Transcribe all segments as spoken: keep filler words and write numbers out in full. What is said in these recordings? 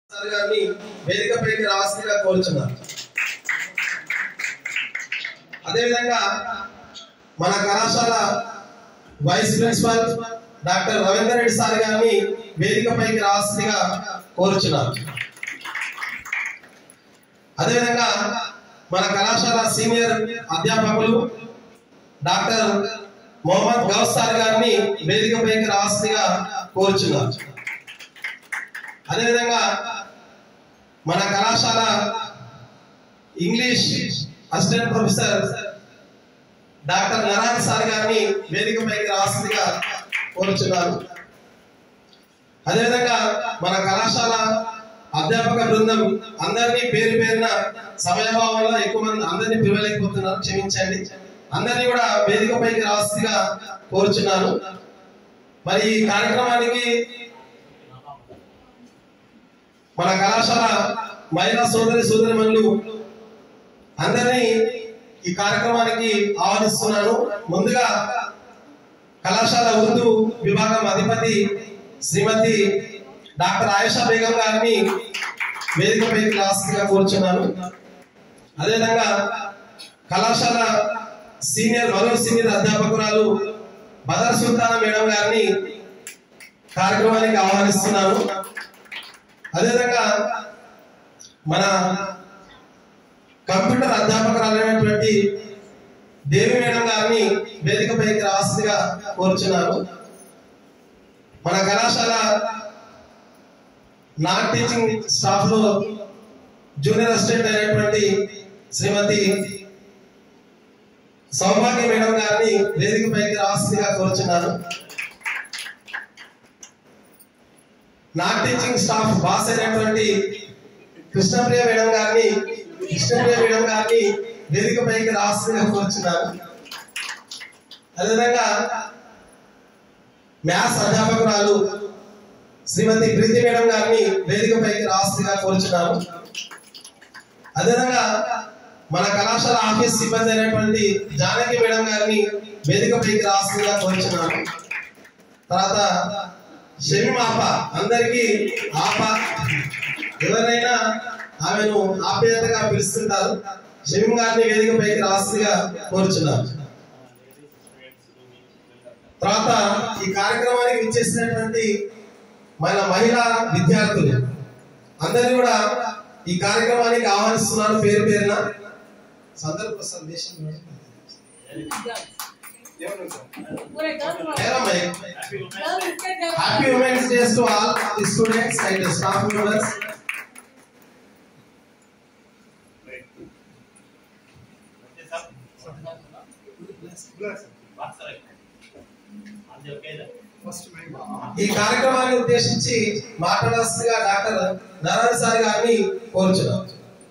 గారిని వేదికపైకి రావాల్సిందిగా కోరుచున్నాను. అదేవిధంగా మన కళాశాల vice principal doctor Ravinder Reddy sir గారిని వేదికపైకి రావాల్సిందిగా కోరుచున్నాను. అదేవిధంగా మన కళాశాల సీనియర్ అధ్యాపకులు డాక్టర్ మొహమ్మద్ గౌస్ సార్ గారిని వేదికపైకి రావాల్సిందిగా కోరుచున్నాను. అదేవిధంగా మన కళాశాల English assistant professor doctor Narayana sir గారిని వేదికపైకి రావాల్సిందిగా కోరుచున్నాను. అదేవిధంగా మన కళాశాల అధ్యాపక బృందం అందరినీ పేరు పేరున సమయభావంలో ఎక్కువ మంది అందరినీ పిలవలేకపోతున్నారు, క్షమించండి. అందరినీ కూడా వేదికపైకి రావాల్సిందిగా కోరుచున్నాను. మరి ఈ కార్యక్రమానికి మన కళాశాల మహిళా సోదరి సోదరిమణులు అందరినీ ఈ కార్యక్రమానికి ఆహ్వానిస్తున్నాను. ముందుగా కళాశాల ఉర్దూ విభాగం అధిపతి శ్రీమతి డాక్టర్ ఆయేషా బేగం గారిని వేదికపైకి రావాల్సిందిగా కోరుచున్నాను. అదేవిధంగా కళాశాల సీనియర్ మరో సీనియర్ అధ్యాపకురాలు బదర్ సుల్తానా మేడం గారిని కార్యక్రమానికి ఆహ్వానిస్తున్నాను. అదేవిధంగా మన కంప్యూటర్ అధ్యాపకురాలైనటువంటి దేవి మేడం గారిని వేదికపైకి రావాల్సిందిగా కోరుచున్నాను. మన కళాశాల నాన్ టీచింగ్ స్టాఫ్ లో జూనియర్ అసిస్టెంట్ అయినటువంటి శ్రీమతి సౌభాగ్య మేడం గారిని వేదికపైకి రావాల్సిందిగా కోరుచున్నాను. నాన్ టీచింగ్ స్టాఫ్ బాస్ అయినటువంటి కృష్ణప్రియ మేడం గారిని కృష్ణప్రియ మేడం గారిని వేదికపైకి రావాల్సిందిగా కోరుచున్నాను. అదేవిధంగా మ్యాథ్స్ అధ్యాపకురాలు శ్రీమతి ప్రీతి మేడం గారిని వేదికపైకి రావాల్సిందిగా కోరుచున్నాను. అదేవిధంగా మన కళాశాల ఆఫీస్ సిబ్బంది అయినటువంటి జానకి మేడం గారిని వేదికపైకి రావాల్సిందిగా కోరుచున్నాను. తర్వాత షమీం ఆప, అందరికీ ఆప, ఎవరైనా ఆమెను ఆప్యాయతగా పిలుస్తుంటారు. షమీం గారిని వేదికపైకి రావాల్సిందిగా కోరుచున్నాను. తర్వాత ఈ కార్యక్రమానికి ఇచ్చేసినటువంటి మన మహిళా విద్యార్థులు అందరినీ కూడా ఈ కార్యక్రమానికి ఆహ్వానిస్తున్నాను పేరు పేరున. సందర్భ సందేశం happy women's days to all the students and staff members. ఈ కార్యక్రమాన్ని ఉద్దేశించి మాట్లాడాల్సిందిగా డాక్టర్ నారాయణ సార్ గారిని కోరుచున్నాం.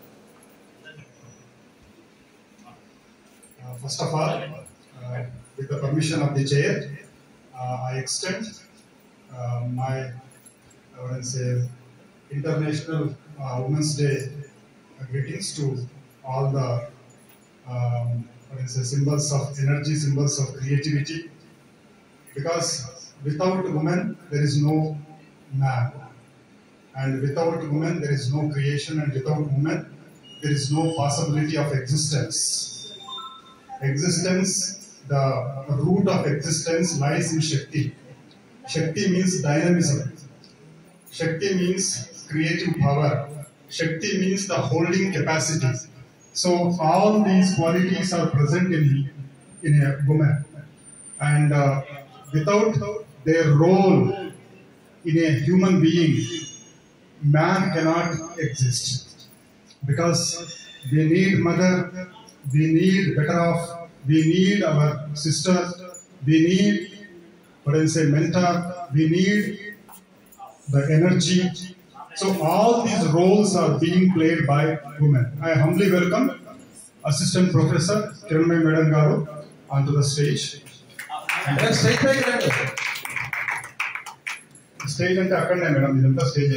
First of all, uh, with the permission of the chair, uh, I extend uh, my, I would say, International uh, Women's Day greetings to all the um, what is say, symbols of energy, symbols of creativity. Because without women, there is no man, and without women, there is no creation, and without women, there is no possibility of existence. Existence, the root of existence lies in Shakti. Shakti means dynamism. Shakti means creative power. Shakti means the holding capacity. So all these qualities are present in, in a woman. And uh, without their role in a human being, man cannot exist. Because we need mother, we need better off, we need our sister, we need, what I say, mentor, we need the energy. So all these roles are being played by women. I humbly welcome Assistant Professor Kiranmay Madam Garu onto the stage. Stage Stage and Akanda Madam, idanta stage.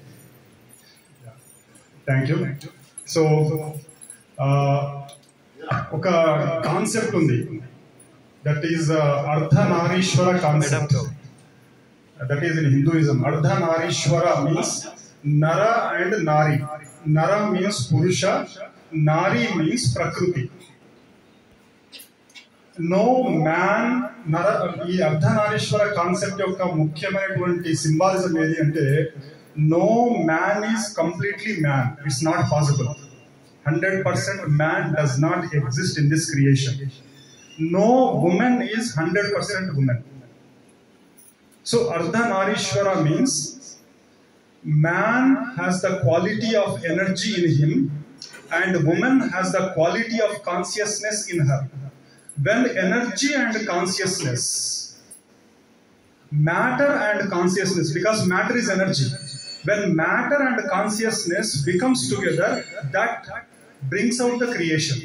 Thank you. So, uh, ఒక concept ఉంది, that is Ardhanarishvara concept. That is in Hinduism. Ardhanarishvara means Nara and Nari. Nara means Purusha, Nari means Prakriti. No man, Nara, ఈ Ardhanarishvara concept యొక్క ముఖ్యమైనటువంటి symbolism ఏది అంటే no man is completely man. It's not possible. one hundred percent man does not exist in this creation. No woman is one hundred percent woman. So Ardhanarishwara means man has the quality of energy in him and woman has the quality of consciousness in her. When energy and consciousness, matter and consciousness, because matter is energy, when matter and consciousness becomes together, that brings out the creation.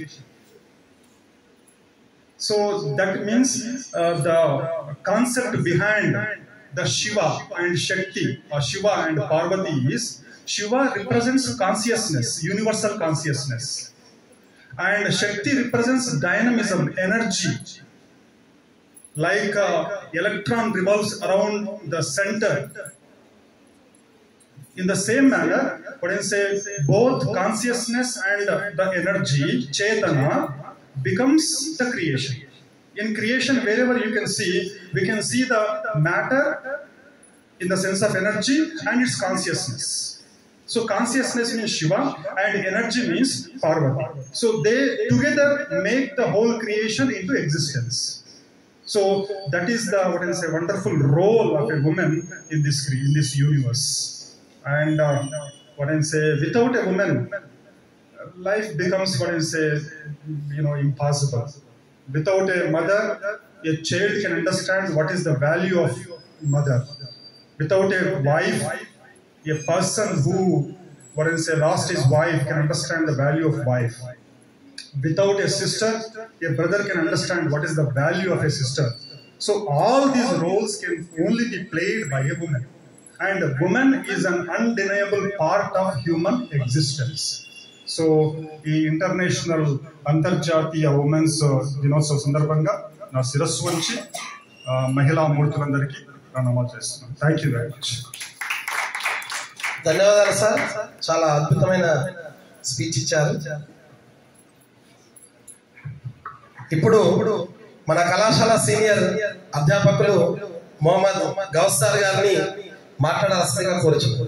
So that means uh, the concept behind the Shiva and Shakti, or Shiva and Parvati is, Shiva represents consciousness, universal consciousness. And Shakti represents dynamism, energy. Like uh, electron revolves around the center. In the same manner, what I say, both consciousness and the energy, Chetana, becomes the creation. In creation, wherever you can see, we can see the matter in the sense of energy and its consciousness. So consciousness means Shiva and energy means Parvati. So they together make the whole creation into existence. So that is the, what I say, wonderful role of a woman in this in this universe. And uh, what I say, without a woman, life becomes, what I say, you know, impossible. Without a mother, a child can understand what is the value of mother. Without a wife, a person who, what I say, lost his wife can understand the value of wife. Without a sister, a brother can understand what is the value of a sister. So all these roles can only be played by a woman. And a woman is an undeniable part of human existence. So, ఈ international అంతర్జాతీయ women's దినోత్సవ సందర్భంగా నా శిరస్సు వంచి మహిళా మూర్తులందరికీ ప్రణామాలు చేస్తున్నాను. Thank you very much. ధన్యవాదాలు సార్, చాలా అద్భుతమైన స్పీచ్ ఇచ్చారు. ఇప్పుడు మన కళాశాల సీనియర్ అధ్యాపకులు మొహమ్మద్ గౌసార్ గారిని మాట్లాడాల్సిందిగా కోరుచున్నాను.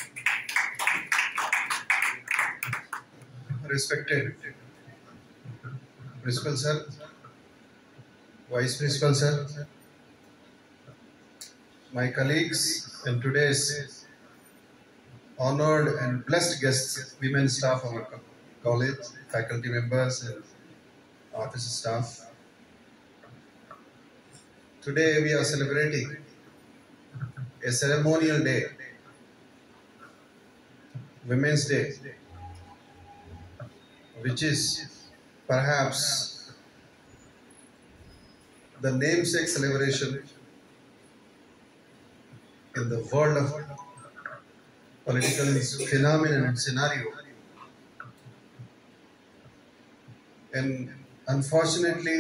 Respected Principal Sir, Vice Principal Sir, my colleagues and today's honored and blessed guests, women staff of our college, faculty members and office staff. Today we are celebrating a ceremonial day, Women's Day, which is perhaps the namesake celebration in the world of political phenomenon and scenario. And unfortunately,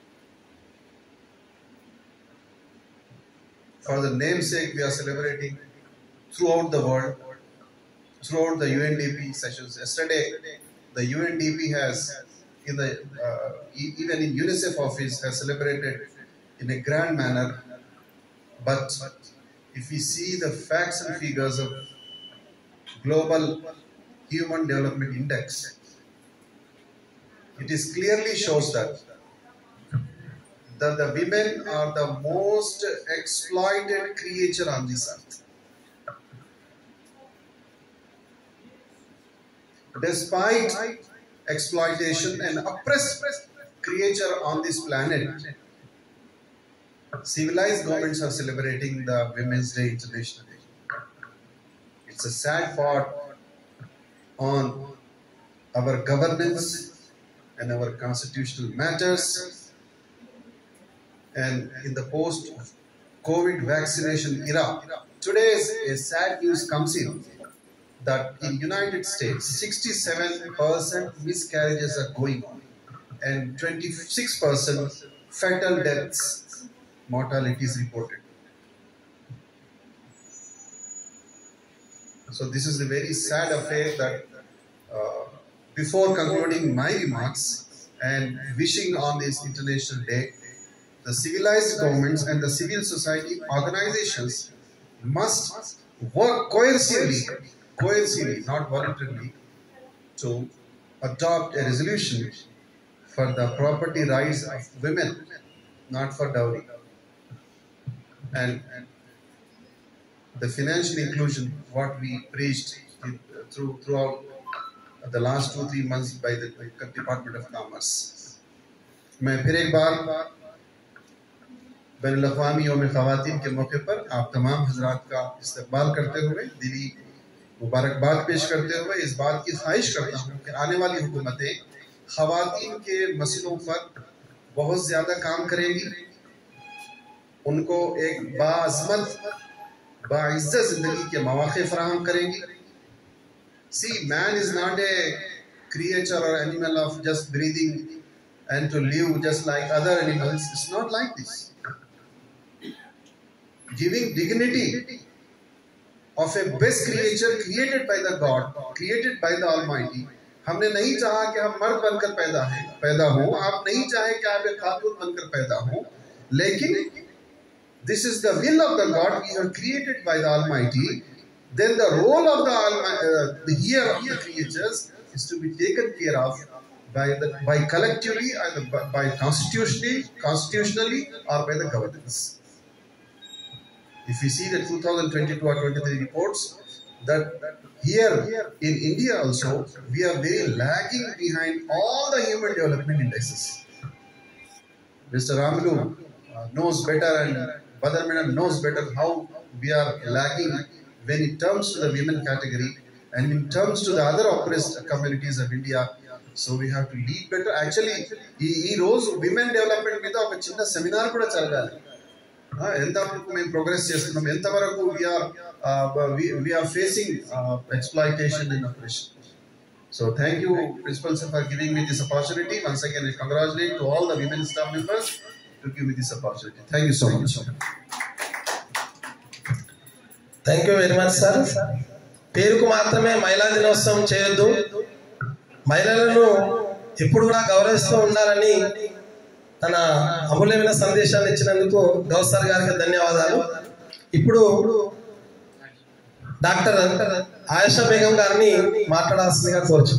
for the namesake we are celebrating throughout the world, throughout the U N D P sessions. Yesterday, the U N D P has, in the uh, e- even in UNICEF office, has celebrated in a grand manner. But if we see the facts and figures of Global Human Development Index, it is clearly shows that that the women are the most exploited creature on this earth. Despite exploitation and oppressed creature on this planet, civilized governments are celebrating the Women's Day internationally. It's a sad part on our governance and our constitutional matters. And in the post-COVID vaccination era, today a sad news comes in that in United States, sixty-seven percent miscarriages are going on and twenty-six percent fatal deaths, mortality is reported. So this is a very sad affair that uh, before concluding my remarks and wishing on this International Day, the civilized governments and the civil society organizations must work coercively, coercively, not voluntarily, to adopt a resolution for the property rights of women, not for dowry. And the financial inclusion, what we preached in, uh, through throughout the last two three months by the Department of Commerce. मैं फिर एक बार बैनुल-अक़वामी यौम ख़वातीन के मौके पर आप तमाम हज़रात का इस्तक़बाल करते हुए दिली मुबारकबाद पेश करते हुए इस बात की ख्वाहिश करता हूँ कि आने वाली हुकूमतें ख़वातीन के मसलों पर बहुत ज़्यादा काम करेंगी, उनको एक बाअज़मत बाइज़्ज़त ज़िंदगी के मौक़े फ़राहम करेंगी. See, man is not a creature or animal of just breathing and to live just like other animals. It's not like this. Giving dignity of a best creature created by the God, created by the Almighty. हमने नहीं चाहा कि हम मर्द बनकर पैदा हैं, पैदा हों. आप नहीं चाहे कि आप एक खातून बनकर पैदा हों. लेकिन this is the will of the God. We are created by the Almighty. Then the role of the Almighty, uh, the here of the creatures is to be taken care of by the by collectively, either by, by constitutionally, constitutionally, or by the governance. If you see the two thousand twenty-two or twenty-three reports, that here in India also we are very lagging behind all the human development indexes. Mister Ramlu uh, knows better, and Badr Madam knows better how we are lagging when it comes to the women category and in terms to the other oppressed communities of India. So we have to lead better. Actually, ee rose women development మీద ఒక చిన్న seminar కూడా జరగాలి. ఎంత వరకు మేము progress చేస్తున్నాం, ఎంత వరకు we are uh, we, we are facing uh, exploitation and oppression. So thank you, Principal Sir, for giving me this opportunity. Once again, I congratulate to all the women staff members to give me this opportunity. Thank you so much. Thank you very much sir. పేరుకు మాత్రమే మహిళా దినోత్సవం చేయొద్దు, మహిళలను ఎప్పుడు కూడా గౌరవిస్తూ ఉండాలని తన అమూల్యమైన సందేశాన్ని ఇచ్చినందుకు గౌస్ సార్ గారికి ధన్యవాదాలు. ఇప్పుడు డాక్టర్ ఆయేషా బేగం గారిని మాట్లాడాల్సిందిగా కోరుచు.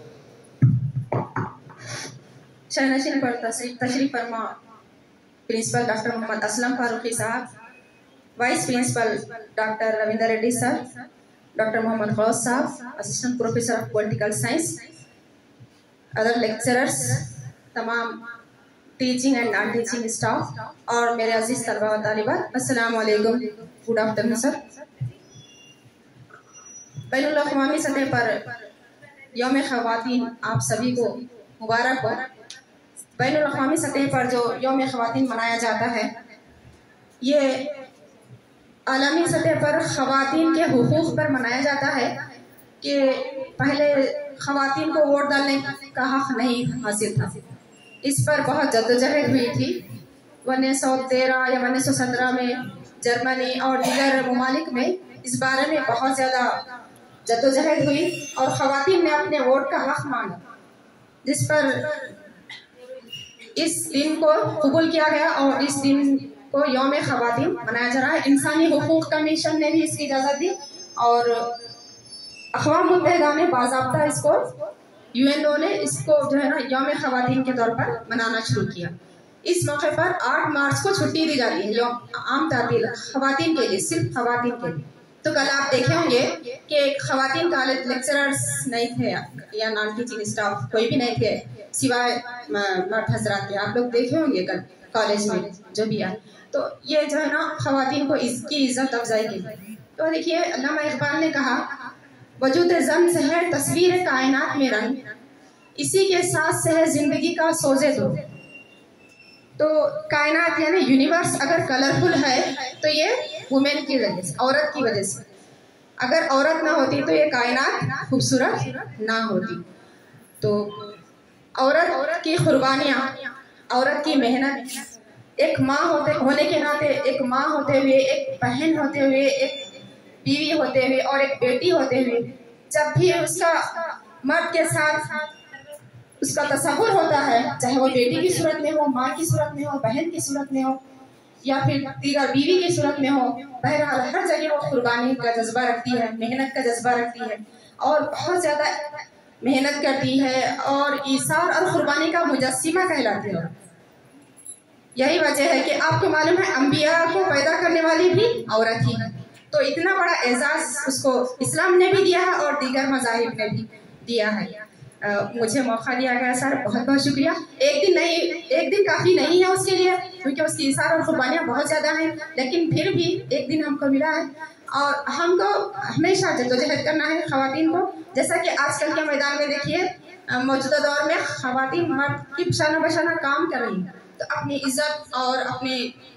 शहनशीन पर तशरीफ फरमा प्रिंसिपल डॉक्टर मोहम्मद असलम फारूकी साहब, vice principal doctor Ravinder Reddy sir, doctor Mohammed Ghaus साहब, assistant professor of political science, other lecturers, तमाम teaching and non teaching staff और मेरे अजीज तलबा व तालिबात, अस्सलाम वालेकुम, गुड आफ्टरनून सर. बैनुल अक़वामी सतह पर यौम ख़वातीन आप सभी को मुबारक हो. बैनुल अक़वामी सतह पर जो यौम ख़वातीन मनाया जाता है, ये आलमी सतह पर ख़वातीन के हुकूक़ पर मनाया जाता है कि पहले ख़वातीन को वोट डालने का हक़ नहीं हासिल था. इस पर बहुत जद्दोजहद हुई थी. उन्नीस सौ तेरह या उन्नीस सौ सत्रह में जर्मनी और दीगर ममालिक में इस बारे में बहुत ज़्यादा जद्दोजहद हुई और ख़वातीन ने अपने वोट का हक़ मांगा, जिस पर इस दिन को कबूल किया गया और इस दिन को यौम ख़वातीन मनाया जा रहा है. इंसानी हुकूक़ कमीशन ने भी इसकी इजाज़त दी और अक़वाम मुत्तहिदा ने बाज़ाब्ता इसको यूएनओ ने इसको जो है ना यौम ख़वातीन के तौर पर मनाना शुरू किया. इस मौके पर आठ मार्च को छुट्टी दी जाती है, यौम आम तातील ख़वातीन के लिए, सिर्फ ख़वातीन के लिए. तो कल आप देखे होंगे कि ख़वातीन कॉलेज लेक्चरर्स नहीं थे या नॉन टीचिंग स्टाफ कोई भी नहीं थे सिवाय मर्द हजरात के. आप लोग देखे होंगे कल कॉलेज में जो भी आए. तो ये जो है ना ख़वातीन को इसकी इज्जत अफजाई की. तो देखिए, अल्लामा इक़बाल ने कहा, वजूद ज़न से है तस्वीर कायनात में रंग, इसी के साथ से है जिंदगी का सोजे दो. तो कायनात यानी यूनिवर्स अगर कलरफुल है तो ये वुमेन की वजह से, औरत की वजह से. अगर औरत ना होती तो ये कायनात खूबसूरत ना होती. तो औरत की कुर्बानियाँ, औरत की मेहनत, एक माँ होते होने के नाते, एक माँ होते हुए, एक बहन होते हुए, एक बीवी होते हुए और एक बेटी होते हुए जब भी उसका मर्द के साथ उसका तस्वुर होता है, चाहे वो बेटी की सूरत में हो, माँ की सूरत में हो, बहन की सूरत में हो या फिर दीगर बीवी की सूरत में हो, बहरहाल हर जगह वो कुर्बानी का जज्बा रखती है, मेहनत का जज्बा रखती है और बहुत ज़्यादा मेहनत करती है और ईसार और कुर्बानी का मुजस्सिमा कहलाती है। यही वजह है कि आपको मालूम है अंबिया को पैदा करने वाली भी औरत ही है, तो इतना बड़ा एजाज उसको इस्लाम ने भी दिया है और दीगर मज़ाहिब ने भी दिया है। आ, मुझे मौका दिया गया सर, बहुत बहुत शुक्रिया। एक दिन नहीं, एक दिन काफ़ी नहीं है उसके लिए क्योंकि उसकी इसार और कुर्बानियाँ बहुत ज़्यादा हैं, लेकिन फिर भी एक दिन हमको मिला है और हमको हमेशा जद्दोजहद करना है ख़वातीन को। जैसा कि आजकल के मैदान में देखिए मौजूदा दौर में ख़वातीन मर्द की बशाना बशाना काम कर रही हैं, तो अपनी इज्जत और अपनी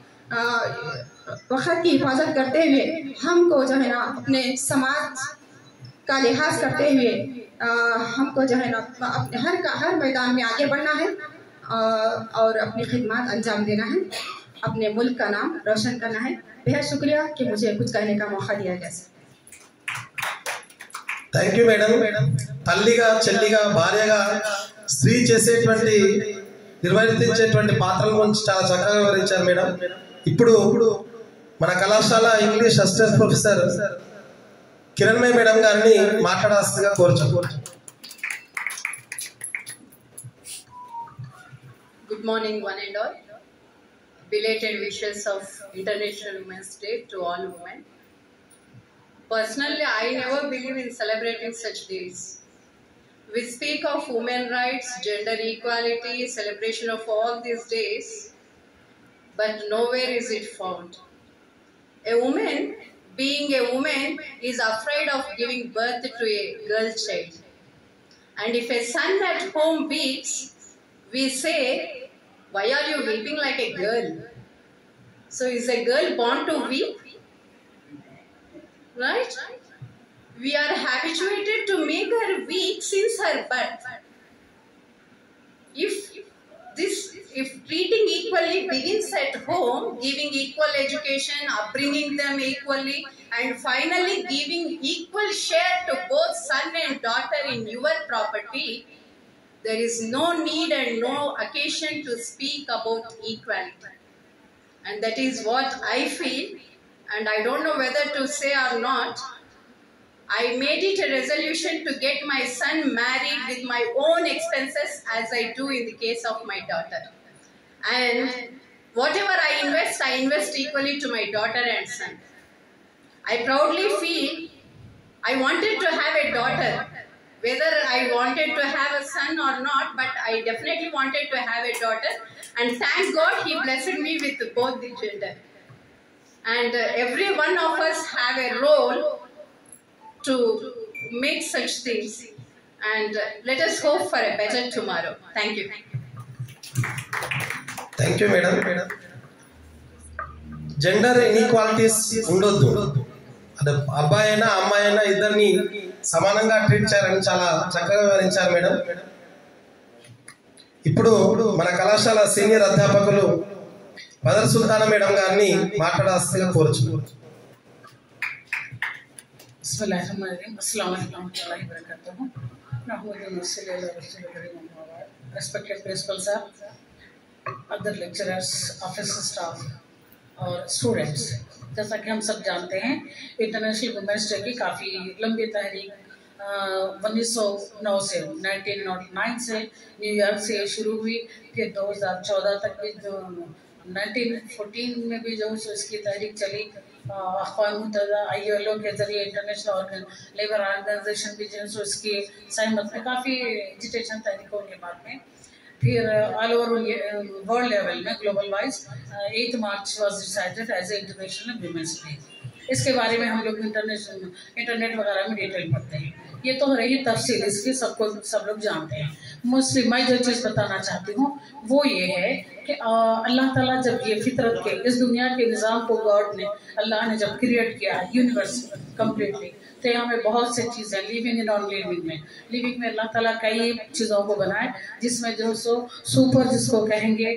वक़्त की हिफाजत करते हुए हमको जो है ना अपने समाज का लिहाज करते हुए आ, हमको जो है ना अपने हर का हर मैदान में आगे बढ़ना है आ, और अपनी खिदमत अंजाम देना है, अपने मुल्क का नाम रोशन करना है। बेहद शुक्रिया कि मुझे कुछ कहने का मौका दिया गया। Thank you madam. తల్లిగా, చెల్లిగా, భార్యగా స్త్రీ చేసేటువంటి నిర్వర్తించేటువంటి పాత్రల గురించి చాలా చక్కగా వివరించారు మేడం. ఇప్పుడు మన కళాశాల English assistant professor Kiranmayi madam గారిని మాట్లాడాల్సిందిగా కోరుచున్నాను. Good morning, one and all. Belated wishes of International Women's Day to all women. Personally, I never believe in celebrating such days. We speak of women rights, gender equality, celebration of all these days, but nowhere is it found. A woman, being a woman, is afraid of giving birth to a girl child. And if a son at home weeps, we say, why are you weeping like a girl? So is a girl born to weep? Right? We are habituated to make her weak since her birth. If this, if treating equally begins at home, giving equal education, upbringing them equally, and finally giving equal share to both son and daughter in your property, there is no need and no occasion to speak about equality. And that is what I feel, and I don't know whether to say or not. I made it a resolution to get my son married with my own expenses as I do in the case of my daughter. And whatever I invest, I invest equally to my daughter and son. I proudly feel I wanted to have a daughter, whether I wanted to have a son or not, but I definitely wanted to have a daughter. And thank God he blessed me with both the gender. And uh, every one of us have a role to make such things. And uh, let us hope for a better tomorrow. Thank you. Thank you madam. Gender inequalities ఉండొద్దు, అది అబ్బాయి అయినా అమ్మాయి అయినా ఇద్దరిని సమానంగా treat చేయాలని చాలా చక్కగా వివరించారు మేడం. ఇప్పుడు మన కళాశాల సీనియర్ అధ్యాపకులు మదర్ సుల్తానా మేడం గారిని మాట్లాడాల్సిందిగా కోరుచున్నాను. Respected principal sir, other lecturers, officer staff और स्टूडेंट्स, जैसा कि हम सब जानते हैं इंटरनेशनल वुमेन्स डे की काफ़ी लंबी तहरीक उन्नीस सौ नौ से नाइनटीन नॉट नाइन से न्यूयॉर्क से शुरू हुई, फिर दो हज़ार चौदह तक भी जो नाइनटीन फोर्टीन में भी जो इसकी तहरीक चली, अक़वाम मुत्तहिदा आई एल ओ के ज़रिए इंटरनेशनल लेबर ऑर्गेनाइजेशन भी जो है इसकी सहमत में काफ़ी एजिटेशन तहरीकों के बाद में फिर ऑल ओवर वर्ल्ड लेवल में global wise eight March was decided as a international women's day. इसके बारे में हम लोग इंटरनेशनल इंटरनेट वगैरह में डिटेल पढ़ते हैं, ये तो रही तफसील, इसकी सबको सब लोग जानते हैं। मोस्टली मैं जो चीज़ बताना चाहती हूँ वो ये है कि अल्लाह ताला जब ये फितरत के इस दुनिया के निज़ाम को गॉड ने अल्लाह ने जब क्रिएट किया यूनिवर्स कम्प्लीटली, तो तो यहाँ में बहुत सी चीज़ें लिविंग एंड नॉन लिविंग में लिविंग में अल्लाह ताला कई चीज़ों को बनाए, जिसमें जो सो सुपर जिसको कहेंगे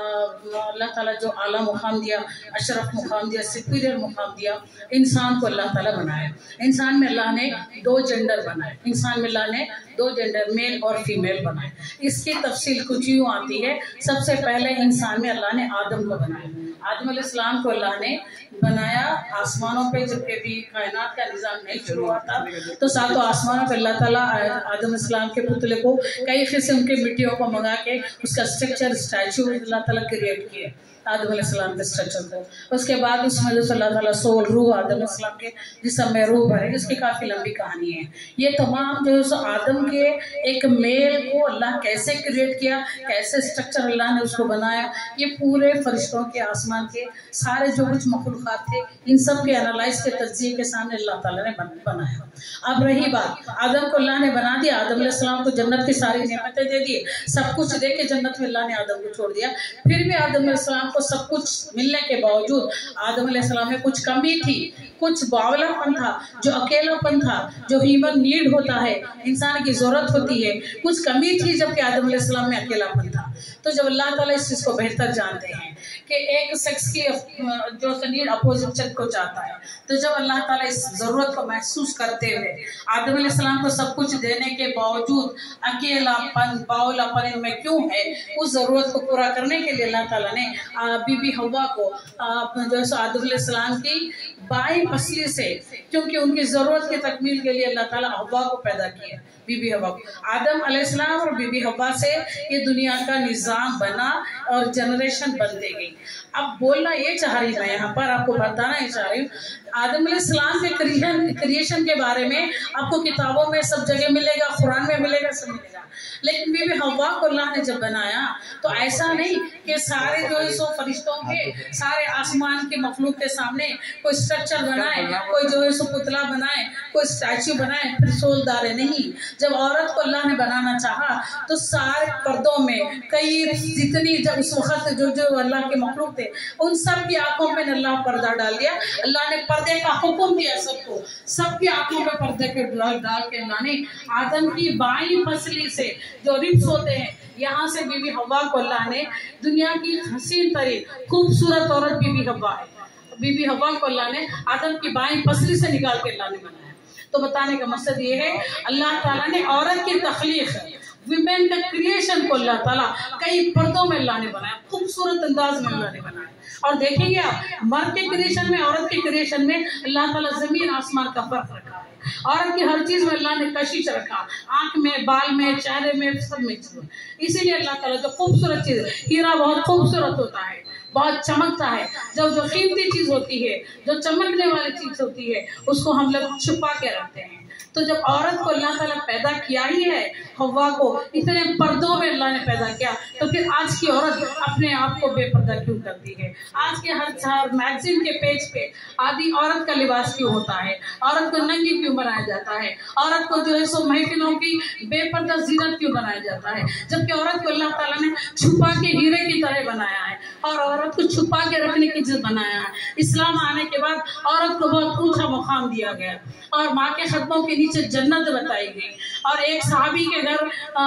अल्लाह ताला जो आला मुकाम दिया, अशरफ मुकाम दिया, सुपीरियर मुकाम दिया, इंसान को अल्लाह ताला बनाया। इंसान में अल्लाह ने दो जेंडर बनाए, इंसान में अल्लाह ने दो जेंडर मेल और फीमेल बनाए। इसकी तफसील कुछ यूँ आती है। सबसे पहले इंसान में अल्लाह ने आदम को बनाया। आदम अलैहिस्सलाम को अल्लाह ने बनाया आसमानों पे, जबकि भी कायनात का निज़ाम नहीं शुरू हुआ था, तो सातों आसमानों पे अल्लाह ताला आदम अलैहिस्सलाम के पुतले को कई किस्म के मिट्टियों को मंगा के उसका स्ट्रक्चर स्टैचू अल्लाह ताला क्रिएट किए आदम अलैहिस्सलाम के स्ट्रक्चर को। उसके बाद उसमें जो अल्लाह ताला सोल रूह आदम अलैहिस्सलाम के जिसम में रूह भरे, इसकी काफ़ी लंबी कहानी है। ये तमाम जो है आदम के एक मेल को अल्लाह कैसे क्रिएट किया, कैसे स्ट्रक्चर अल्लाह ने उसको बनाया, ये पूरे फरिश्तों के, आसमान के सारे जो कुछ मखलूक़ात थे, इन सब के एनालाइज के तज्ज़िये के सामने अल्लाह ताला ने बनाया। अब रही बात, आदम को अल्लाह ने बना दिया, आदम अलैहिस्सलाम को जन्नत की सारी नेमतें दे दी, सब कुछ दे के जन्नत में अल्लाह ने आदम को छोड़ दिया। फिर भी आदम अलैहिस्सलाम को सब कुछ मिलने के बावजूद आदम अलैहिस्सलाम में कुछ कमी थी, कुछ बावलापन था, जो अकेलापन था, जो ह्यूमन नीड होता है, इंसान की ज़रूरत होती है, कुछ कमी थी जबकि आदम अलैहिस्सलाम में अकेलापन था। तो जब अल्लाह ताला इस चीज़ को बेहतर जानते हैं कि एक सेक्स की जो नीड अपोजिट सेक्स को चाहता है, तो जब अल्लाह ताला इस ज़रूरत को महसूस करते हुए आदम अलैहिस्सलाम को सब कुछ देने के बावजूद अकेलापन, बावलापन में क्यों है, उस ज़रूरत को पूरा करने के लिए अल्लाह ताला ने बीबी हव्वा को जो है आदम अलैहिस्सलाम की बाई पसली से, क्योंकि उनकी ज़रूरत की तकमील के लिए अल्लाह ताला हव्वा को पैदा किया, बीबी हव्वा को। आदम अलैहिस्सलाम और बीबी हव्वा से ये दुनिया का निज़ाम बना और जनरेशन बनती गई। अब बोलना ये चाह रही मैं यहाँ पर आपको बताना ये चाह रही हूँ, आदम अलैहिस्सलाम के क्रिएशन क्रिएशन के बारे में आपको किताबों में सब जगह मिलेगा, कुरान में मिलेगा, सब मिलेगा। लेकिन बीबी हव्वा को अल्लाह ने जब बनाया तो ऐसा नहीं कि सारे जो है सो फरिश्तों के, सारे आसमान के मखलूक के सामने कोई स्ट्रक्चर बनाए, कोई जो है सो पुतला बनाए, कोई स्टैचू बनाए, फिर सोल डाले, नहीं। जब औरत को अल्लाह ने बनाना चाहा तो सारे पर्दों में कई जितनी जब उस वक्त जो जो अल्लाह के मखलूक थे उन सब की आंखों में अल्लाह पर्दा डाल दिया। अल्लाह ने पर्दे का हुक्म दिया सबको, सबकी आंखों में पर्दे के डाल डाल के अल्लाह ने आदम की बाईं फसली से जो रिब्स होते हैं, यहाँ से बीबी हव्वा को अल्लाह ने, दुनिया की हसीन तरीन खूबसूरत औरत बीबी हव्वा है, बीबी हव्वा को अल्लाह ने आदम की बाईं फसली से निकाल के अल्लाह ने बनाया। तो बताने का मकसद ये है, अल्लाह ताला ने औरत की तख्लीक, विमेन का क्रिएशन को अल्लाह ताला कई पर्दों में अल्लाह ने बनाया, खूबसूरत अंदाज में अल्लाह ने बनाया। और देखेंगे आप, मर्द के क्रिएशन में, औरत के क्रिएशन में अल्लाह ताला जमीन आसमान का फर्क रखा है। औरत की हर चीज में अल्लाह ने कशिश रखा, आंख में, बाल में, चेहरे में, सब में। इसीलिए अल्लाह ताला जो खूबसूरत चीज, हीरा बहुत खूबसूरत होता है, बहुत चमकता है। जब जो कीमती चीज होती है, जो चमकने वाली चीज होती है, उसको हम लोग छुपा के रखते हैं। तो जब औरत को अल्लाह ताला पैदा किया ही है, हव्वा को इतने पर्दों में अल्लाह ने पैदा किया, तो फिर आज की औरत अपने आप को बेपर्दा क्यों करती है? आज के हर हर मैगजीन के पेज पे आदि औरत का लिबास क्यों होता है? औरत को नंगी क्यों बनाया जाता है? औरत को जो है सो महफिलों की बेपर्दा जीनत क्यों बनाया जाता है? जबकि औरत को अल्लाह ताला ने छुपा के हीरे की तरह बनाया है और औरत को छुपा के रखने की चीज बनाया है। इस्लाम आने के बाद औरत को बहुत ऊंचा मुकाम दिया गया और माँ के खतमों के नीचे जन्नत बताई गई। और एक सहाबी के घर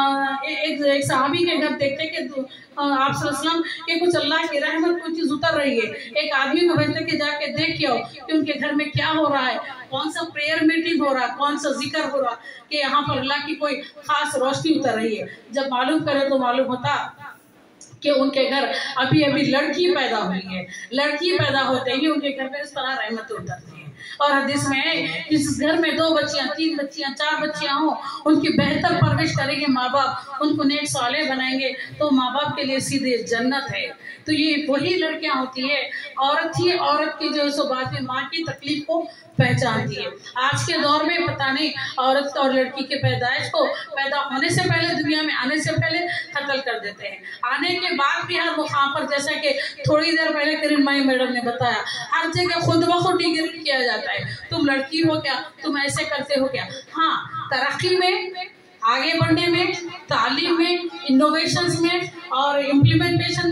एक एक सहाबी के घर देखते कि आप सल्लल्लाहु अलैहि वसल्लम के कुछ अल्लाह की रहमत कोई चीज उतर रही है। एक आदमी को भेजते कि जाके देखिए कि उनके घर में क्या हो रहा है, कौन सा प्रेयर मीटिंग हो रहा है, कौन सा जिक्र हो रहा है, कि यहाँ पर अल्लाह की कोई खास रोशनी उतर रही है। जब मालूम करे तो मालूम होता कि उनके घर अभी अभी लड़की पैदा हुई है। लड़की पैदा होते ही उनके घर में इस तरह रहमत उतरती है। और हदीस में है, जिस घर में दो बच्चियां, तीन बच्चियां, चार बच्चियां हो, उनकी बेहतर परवरिश करेंगे माँ बाप, उनको नेक साले बनाएंगे, तो माँ बाप के लिए सीधे जन्नत है। तो ये वही लड़कियां होती है, औरत ही औरत की जो है सो बात में माँ की तकलीफ को पहचानती है। आज के दौर में पता नहीं औरत और लड़की के पैदाइश को पैदा होने से पहले, दुनिया में आने से पहले कत्ल कर देते हैं। आने के बाद भी हर मुकाम पर, जैसा कि थोड़ी देर पहले किरणमयी मैडम ने बताया, हर जगह खुद ब खुद डिग्री किया जाता है। तुम लड़की हो क्या, तुम ऐसे करते हो क्या? हाँ, तरक्की में, आगे बढ़ने में, तालीम में, इनोवेशंस में और इम्प्लीमेंटेशन में, या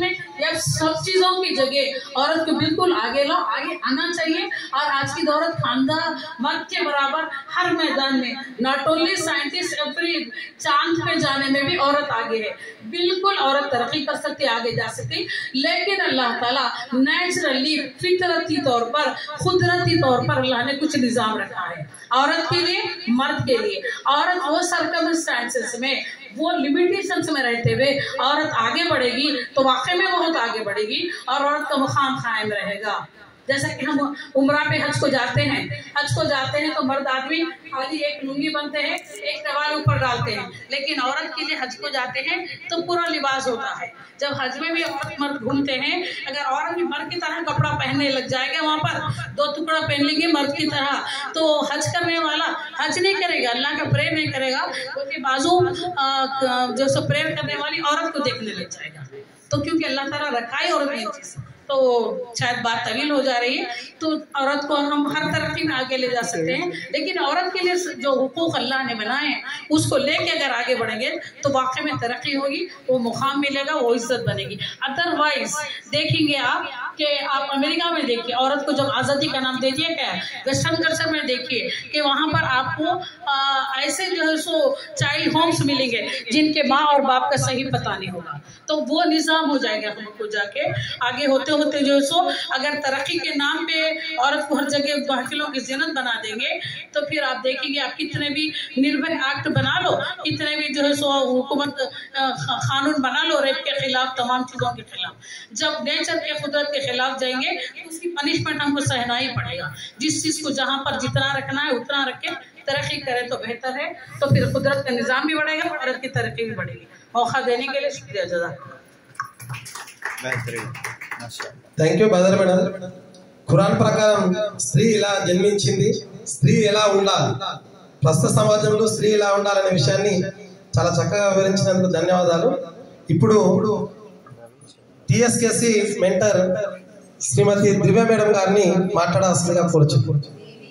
जब सब चीजों की जगह औरत को बिल्कुल आगे लो, आगे आना चाहिए। और आज की औरत खानदान मर्द के बराबर हर मैदान में, नॉट ओनली साइंटिस्ट, एवरी चांद पे जाने में भी औरत आगे है। बिल्कुल औरत तरक्की कर सकती, आगे जा सकती, लेकिन अल्लाह ताला नेचुरली फितरती तौर पर, कुदरती तौर पर अल्लाह ने कुछ निजाम रखा है औरत के लिए, मर्द के लिए। औरत वो सर्कमस्टेंसेस में, वो लिमिटेशंस में रहते हुए औरत आगे बढ़ेगी तो वाकई में बहुत आगे बढ़ेगी और औरत का मुकाम कायम रहेगा। जैसा कि हम उम्रा पे हज को जाते हैं, हज को जाते हैं तो मर्द आदमी खाली एक लुंगी बनते हैं, एक टवाल ऊपर डालते हैं, लेकिन औरत के लिए हज को जाते हैं तो पूरा लिबास होता है। जब हज में भी औरत मर्द घूमते हैं, अगर औरत भी मर्द की तरह कपड़ा पहनने लग जाएगा, वहाँ पर दो टुकड़ा पहन लेंगे मर्द की तरह, तो हज करने वाला हज नहीं करेगा, अल्लाह का प्रेयर नहीं करेगा, क्योंकि बाजू जो सो प्रेयर करने वाली औरत को देखने लग जाएगा। तो क्योंकि अल्लाह ताला रखा है औरत में चीज, तो शायद बात तवील हो जा रही है। तो औरत को हम हर तरक्की में आगे ले जा सकते हैं, लेकिन औरत के लिए जो हुकूक अल्लाह ने बनाए हैं उसको लेके अगर आगे बढ़ेंगे तो वाकई में तरक्की होगी, वो मुकाम मिलेगा, वो इज्जत बनेगी। अदरवाइज देखेंगे आप कि आप अमेरिका में देखिए, औरत को जब आज़ादी का नाम दे दिया गया है, वेस्टर्न कल्चर में देखिए कि वहाँ पर आपको आ, ऐसे जो है सो चाइल्ड होम्स मिलेंगे जिनके माँ और बाप का सही पता नहीं होगा, तो वो निज़ाम हो जाएगा। हमको जाके आगे होते होते जो है सो अगर तरक्की के नाम पे औरत को हर जगह महफिलों की जिन्नत बना देंगे तो फिर आप देखेंगे आप कितने भी निर्भय एक्ट बना लो, कितने भी जो है सो हुकूमत कानून बना लो रेप के खिलाफ, तमाम चीज़ों के खिलाफ, जब नेचर के कुदरत के खिलाफ जाएंगे तो उसकी पनिशमेंट हमको सहना ही पड़ेगा। जिस चीज़ को जहाँ पर जितना रखना है उतना रख के तरक्की करें तो बेहतर है, तो फिर कुदरत का निज़ाम भी बढ़ेगा, औरत की तरक्की भी बढ़ेगी। मौका देने के लिए शुक्रिया, जज़ाकल्लाह। Thank you Badar madam. Quran ప్రకారం స్త్రీ ఇలా జన్మించింది, స్త్రీ ఎలా ఉండాలి, ప్రస్తుత సమాజంలో స్త్రీ ఎలా ఉండాలనే విషయాన్ని చాలా చక్కగా వివరించినందుకు ధన్యవాదాలు. ఇప్పుడు టిఎస్కేసి మెంటర్ శ్రీమతి దివ్య మేడం గారిని మాట్లాడాల్సిందిగా కోరుచున్నాను.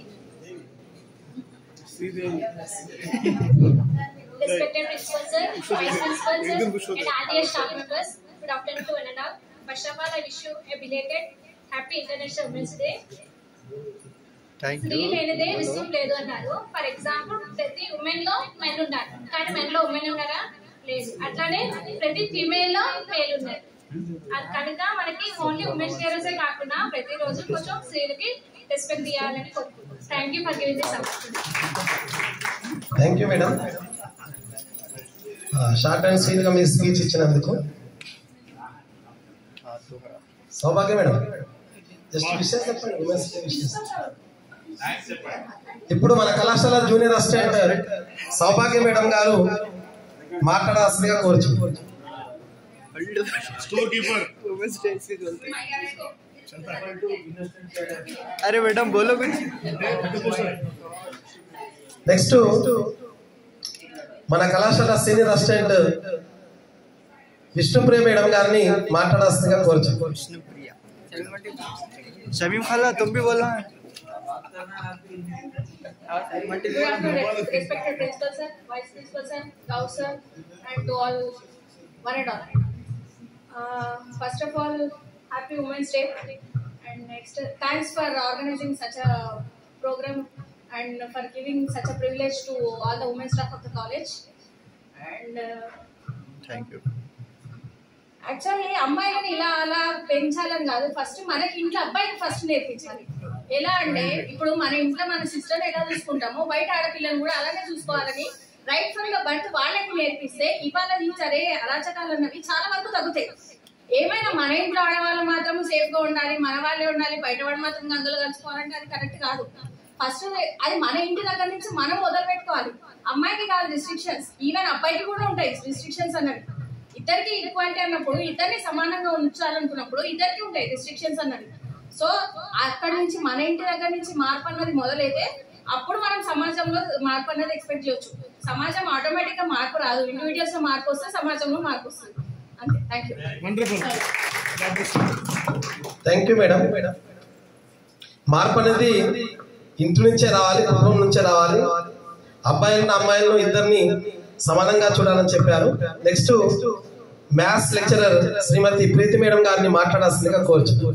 Respected principal sir, vice principal sir, and R D S staff members, good afternoon to one and all. First of all, I wish you a belated happy International Women's Day. Thank you. స్త్రీ లేనిదే విషయం లేదు అన్నారు. For example ప్రతి women లో men ఉన్నారు, కానీ men లో ఉమెన్ ఉన్నారా? లేదు. అట్లానే ప్రతి ఫీమేల్ లో మేల్ ఉన్నారు. అది కనుక మనకి ఓన్లీ ఉమెన్స్ డేసే కాకుండా ప్రతిరోజు కొంచెం స్త్రీలకి రెస్పెక్ట్ ఇవ్వాలని కోరుకుంటున్నాను. Thank you for giving this opportunity. Thank you madam. Short and sweet గా మీ స్పీచ్ ఇచ్చినందుకు. సౌభాగ్య మేడం జస్ట్ విషయం చెప్పండి, ఉమెన్స్ డే విషయం. ఇప్పుడు మన కళాశాల జూనియర్ అసిస్టెంట్ సౌభాగ్య మేడం గారు మాట్లాడాల్సిందిగా కోరుచు. अरे मैडम बोलो कुछ. నెక్స్ట్ మన కళాశాల సీనియర్ అసిస్టెంట్ విష్ణుప్రియ మేడం గారిని మాట్లాడాల్సిందిగా కోరుచు. विष्णुप्रिया. शमीम खाला तुम भी बोलो. Good afternoon, respected principal sir, vice principal sir, Rao sir, and to all, one and all. Uh, first of all, happy Women's Day, and next, thanks for organizing such a program and for giving such a privilege to all the women staff of the college. And uh, Thank you. Actually అమ్మాయిలను ఇలా అలా పెంచాలని కాదు, first మనకి ఇంట్లో అబ్బాయికి first నేర్పించాలి. ఎలా అంటే ఇప్పుడు మన ఇంట్లో మన సిస్టర్ని ఎలా చూసుకుంటామో బయట ఆడపిల్లని కూడా అలానే చూసుకోవాలని రైట్ ఫ్రమ్ ద బర్త్ వాళ్ళకి నేర్పిస్తే ఇవాళ సరే అరాచకాలు అన్నవి చాలా వరకు తగ్గుతాయి. ఏమైనా మన ఇంట్లో ఆడవాళ్ళు మాత్రం సేఫ్ గా ఉండాలి, మన వాళ్ళే ఉండాలి, బయట వాడు మాత్రం గంగలు కలుసుకోవాలంటే అది కరెక్ట్ కాదు. ఫస్ట్ అది మన ఇంటి దగ్గర నుంచి మనం మొదలు పెట్టుకోవాలి. అమ్మాయికి కాదు రిస్ట్రిక్షన్స్, ఈవెన్ అబ్బాయికి కూడా ఉంటాయి రిస్ట్రిక్షన్స్ అన్నవి. ఇద్దరికి ఈక్వాలిటీ అన్నప్పుడు, ఇద్దరిని సమానంగా ఉంచాలనుకున్నప్పుడు ఇద్దరికి ఉంటాయి రిస్ట్రిక్షన్స్ అన్నవి. సో అక్కడి నుంచి మన ఇంటి దగ్గర నుంచి మార్పు అన్నది మొదలైతే అప్పుడు మనం సమాజంలో మార్పు అన్నది ఎక్స్పెక్ట్ చేయొచ్చు. సమాజం ఆటోమేటిక్ గా మార్పు రాదు, ఇండివిజువల్స్ లో మార్పు వస్తే సమాజంలో మార్పు వస్తుంది. అంతే. Thank you. Thank you madam. మార్పు అనేది ఇంటి నుంచే రావాలి, కుటుంబం నుంచే రావాలి. అబ్బాయిలను అమ్మాయిలను ఇద్దరిని సమానంగా చూడాలని చెప్పారు. Next maths lecturer Shrimati Preeti madam గారిని మాట్లాడాల్సిందిగా కోరుచు.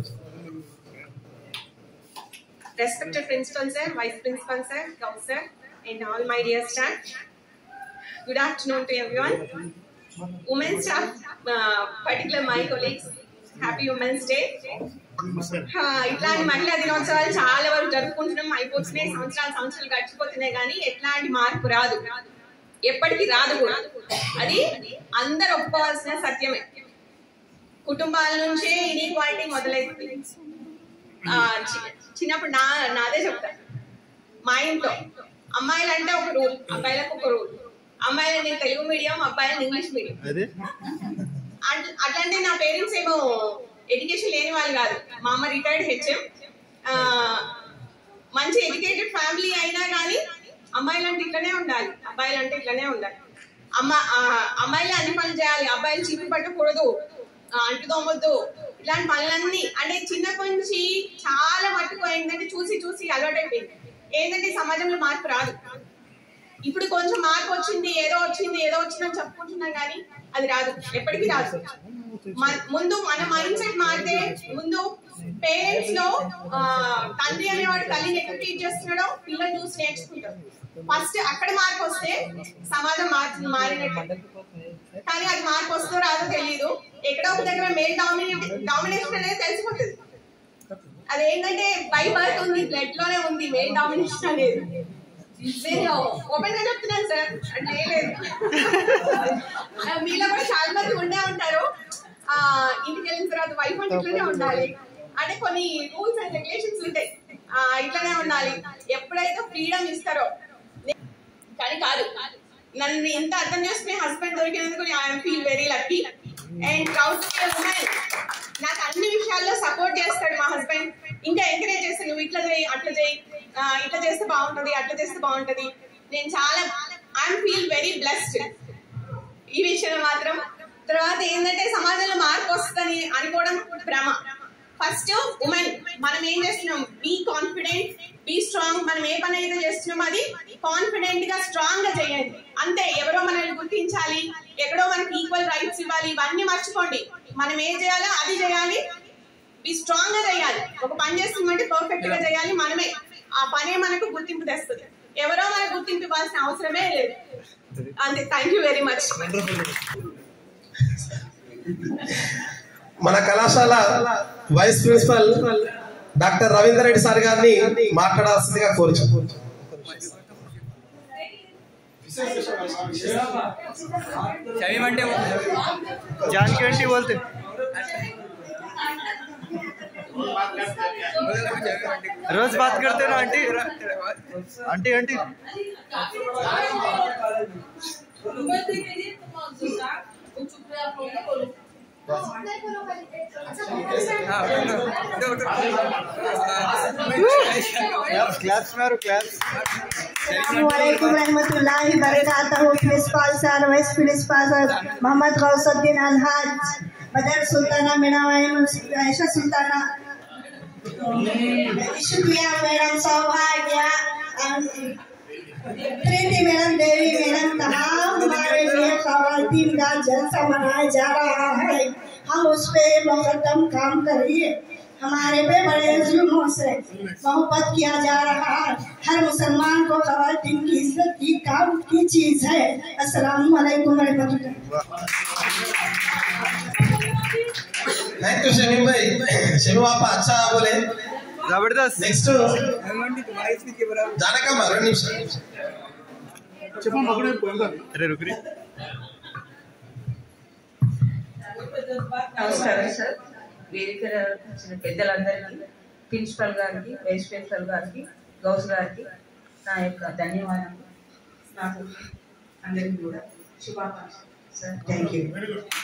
Respected principal sir, vice principal sir, Gaur sir, and all my dear staff. Good afternoon to everyone. Women's staff, uh, particularly my colleagues, happy Women's Day. ఇట్లాంటి మహిళా దినోత్సవాలు చాలా వరకు జరుపుకుంటున్నాం, అయిపోతున్నాయి, సంవత్సరాలు సంవత్సరాలు గడిచిపోతున్నాయి, కానీ ఎట్లాంటి మార్పు రాదు, ఎప్పటికీ రాదు కూడా. అది అందరు ఒప్పుకోవాల్సిన సత్యమే. కుటుంబాల నుంచే ఇన్ఈక్వాలిటీ మొదలైంది. చిన్నప్పుడు నా నాదే చెప్తా, మా ఇంట్లో అమ్మాయిలు అంటే ఒక రూల్, అబ్బాయిలకు ఒక రూల్. అమ్మాయిలు నేను తెలుగు మీడియం, అబ్బాయిలు ఇంగ్లీష్ మీడియం. అట్లాంటి నా పేరెంట్స్ ఏమో ఎడ్యుకేషన్ లేని వాళ్ళు కాదు. మా అమ్మ రిటైర్డ్ హెచ్ఎం, మంచి ఎడ్యుకేటెడ్ ఫ్యామిలీ అయినా కానీ అమ్మాయిలు అంటే ఇట్లనే ఉండాలి, అబ్బాయిలు అంటే ఇట్లనే ఉండాలి. అమ్మ అమ్మాయిలే అన్ని పనులు చేయాలి, అబ్బాయిలు చీపులు పట్టకూడదు, అంటు తోమొద్దు, ఇలాంటి పనులన్నీ. అంటే చిన్నప్పటి నుంచి చాలా మట్టుకు ఏంటంటే చూసి చూసి అలవాటైపోయింది. ఏంటంటే సమాజంలో మార్పు రాదు. ఇప్పుడు కొంచెం మార్పు వచ్చింది, ఏదో వచ్చింది ఏదో వచ్చిందని చెప్పుకుంటున్నాం, కానీ అది రాదు, ఎప్పటికీ రాదు. ముందు మన మైండ్ సెట్ మారితే, ముందు పేరెంట్స్ లో తండ్రి అనేవాడు తల్లిని ఎక్కువ టీచ్ చేస్తున్నాడో పిల్లలు చూసి నేర్చుకుంటారు. ఫస్ట్ అక్కడ మార్పు వస్తే సమాజం మార్చి మారినట్టు. కానీ అది మార్పు వస్తుందో రాదో తెలియదు. ఎక్కడో ఒక దగ్గర మేల్ డామినే డామినేషన్ అనేది తెలిసిపోతుంది. అదేంటంటే బై బర్త్ ఉంది, బ్లడ్ లోనే ఉంది మేల్ డామినేషన్ అనేది. నేను ఓపెన్ గా చెప్తున్నాను సార్, అంటే లేదు, మీలో కూడా చాలా మంది ఉండే ఉంటారు. ఆ ఇంటికి వెళ్ళిన తర్వాత వైఫ్ అంటే ఇట్లనే ఉండాలి, అంటే కొన్ని రూల్స్ అండ్ రెగ్యులేషన్స్ ఉంటాయి, ఆ ఇట్లనే ఉండాలి. ఎప్పుడైతే ఫ్రీడమ్ ఇస్తారో, కానీ కాదు, నన్ను ఎంత అర్థం చేసుకునే హస్బెండ్ దొరికినందుకు I feel very lucky and proud to be a woman. నాకు అన్ని విషయాల్లో సపోర్ట్ చేస్తాడు మా హస్బెండ్. ఇంకా ఎంకరేజ్ చేస్తాడు, నువ్వు ఇట్లా చేయి, అట్లా చేయి, ఇట్లా చేస్తే బాగుంటది, అట్లా చేస్తే బాగుంటది. నేను చాలా ఐఎమ్ ఫీల్ వెరీ బ్లెస్డ్ ఈ విషయంలో మాత్రం. తర్వాత ఏంటంటే సమాజంలో మార్పు వస్తుందని అనుకోవడం భ్రమ. ఫస్ట్ ఉమెన్ మనం ఏం చేస్తున్నాం, బీ కాన్ఫిడెంట్, బీ స్ట్రాంగ్. మనం ఏ పని అయితే చేస్తున్నాం అది కాన్ఫిడెంట్ గా స్ట్రాంగ్ గా చేయండి అంతే. ఎవరో మనల్ని గుర్తించాలి, ఎక్కడో మనకి ఈక్వల్ రైట్స్ ఇవ్వాలి, ఇవన్నీ మర్చిపోండి. మనం ఏం చేయాలో అది చేయాలి, బీ స్ట్రాంగ్ గా చేయాలి. ఒక పని చేస్తున్నామంటే పర్ఫెక్ట్ గా చేయాలి మనమే. ఆ పనే మనకు గుర్తింపు తెస్తుంది, ఎవరో మనకు గుర్తింపు ఇవ్వాల్సిన అవసరమే లేదు. అంతే. Thank you very much. మన కళాశాల vice principal doctor Ravinder Reddy sir గారిని మాట్లాడాల్సిందిగా కోరుచు. जानकी आंटी बोलते रोज बात करते ना आंटी आंटी आंटी क्लास मारो क्लास. अस्सलामुअलैकुम रहमतुल्लाहि बरकातहू. Principal sir, vice principal sir, Mohammed Ghausuddin अलहाज, बदर सुल्ताना, मीनावाइन, आयशा सुल्ताना, शुक्रिया मैडम, सौभाग्य, प्रीति मैडम, देवी मैडम, तमाम हमारे लिए खवातीन का जलसा मनाया जा रहा है. हम उस पे मुकद्दम काम करिए. हमारे पे बड़े जुल्मों से मोहब्बत किया जा रहा है. हर मुसलमान को खवातीन की इज्जत की काम की चीज है. अस्सलाम वालेकुम रहमतुल्लाह. थैंक यू शमीम भाई. शमीम आप अच्छा बोले, जबरदस्त. नेक्स्ट जानका मारो निमिष अरे रुक रे. నమస్కారం సార్. వేదిక వచ్చిన పెద్దలందరికీ, ప్రిన్సిపల్ గారికి, వైస్ ప్రిన్సిపల్ గారికి, గౌస్ గారికి నా యొక్క ధన్యవాదాలు. నాకు అందరికీ కూడా శుభాకాంక్షలు సార్. Thank you.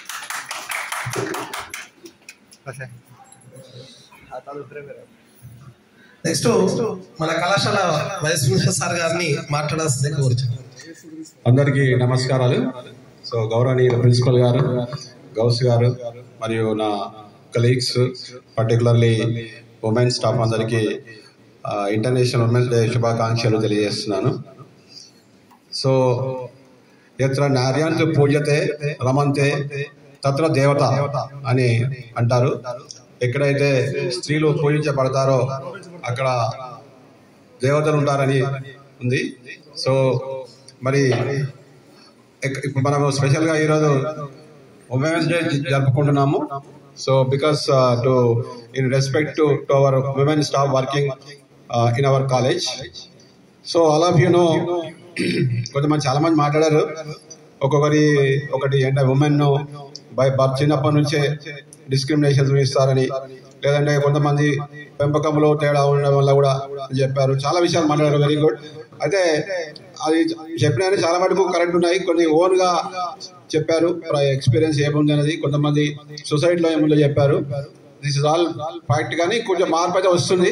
నెక్స్ట్ మన కళాశాల వైస్ ప్రిన్సిపల్ సార్ గారిని మాట్లాడాల్సిందే కోరుచు. అందరికీ నమస్కారాలు. సో గౌరవనీయ ప్రిన్సిపల్ గారు, గౌస్ గారు మరియు నా కలీగ్స్, పర్టికులర్లీ ఉమెన్ స్టాఫ్ అందరికీ ఇంటర్నేషనల్ ఉమెన్స్ డే శుభాకాంక్షలు తెలియజేస్తున్నాను. సో ఎత్ర నార్యాంతు పూజతే రమంతే తత్ర దేవత అని అంటారు. ఎక్కడైతే స్త్రీలు పూజించబడతారో అక్కడ దేవతలు ఉంటారని ఉంది. సో మరి ఇప్పుడు మనము స్పెషల్గా ఈరోజు ఉమెన్స్ డే జరుపుకుంటున్నాము. So because to in respect to to our women staff working in our college. So all of you know, కొంతమంది చాలా మంది మాట్లాడారు, ఒక్కొక్కరి ఒకటి అంటే ఉమెన్ బై బర్త్ చిన్నప్పటి నుంచే డిస్క్రిమినేషన్ చూపిస్తారని, లేదంటే కొంతమంది పెంపకంలో తేడా ఉండడం వల్ల కూడా చెప్పారు. చాలా విషయాలు మాట్లాడారు, వెరీ గుడ్. అయితే అది చెప్పిన చాలా మటుకు కరెక్ట్ ఉన్నాయి, కొన్ని ఓన్గా చెప్పారు, ఎక్స్పీరియన్స్ ఏముంది అనేది. కొంతమంది సొసైటీలో ఏముందో చెప్పారు. This is all fact. కానీ కొంచెం మార్పు అయితే వస్తుంది.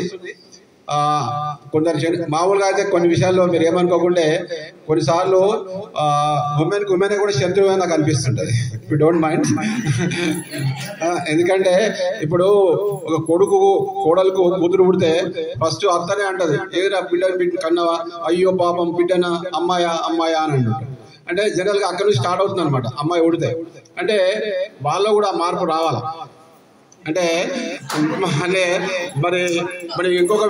కొందరు మామూలుగా అయితే కొన్ని విషయాల్లో మీరు ఏమనుకోకుంటే కొన్నిసార్లు ఉమెన్కి ఉమెనే కూడా శత్రువు నాకు అనిపిస్తుంటుంది, ఇఫ్ యూ డోంట్ మైండ్. ఎందుకంటే ఇప్పుడు ఒక కొడుకు కోడలకు కూతురు పుడితే ఫస్ట్ అత్తనే అంటది, ఏరా బిడ్డ బిడ్డ కన్నవా, అయ్యో పాపం బిడ్డనా, అమ్మాయా అమ్మాయా అని అంటుంటారు. అంటే జనరల్గా అక్కడ నుంచి స్టార్ట్ అవుతుంది అనమాట అమ్మాయి ఉడితే. అంటే వాళ్ళలో కూడా మార్పు రావాలా అంటే అంటే మరి మరి ఇంకొక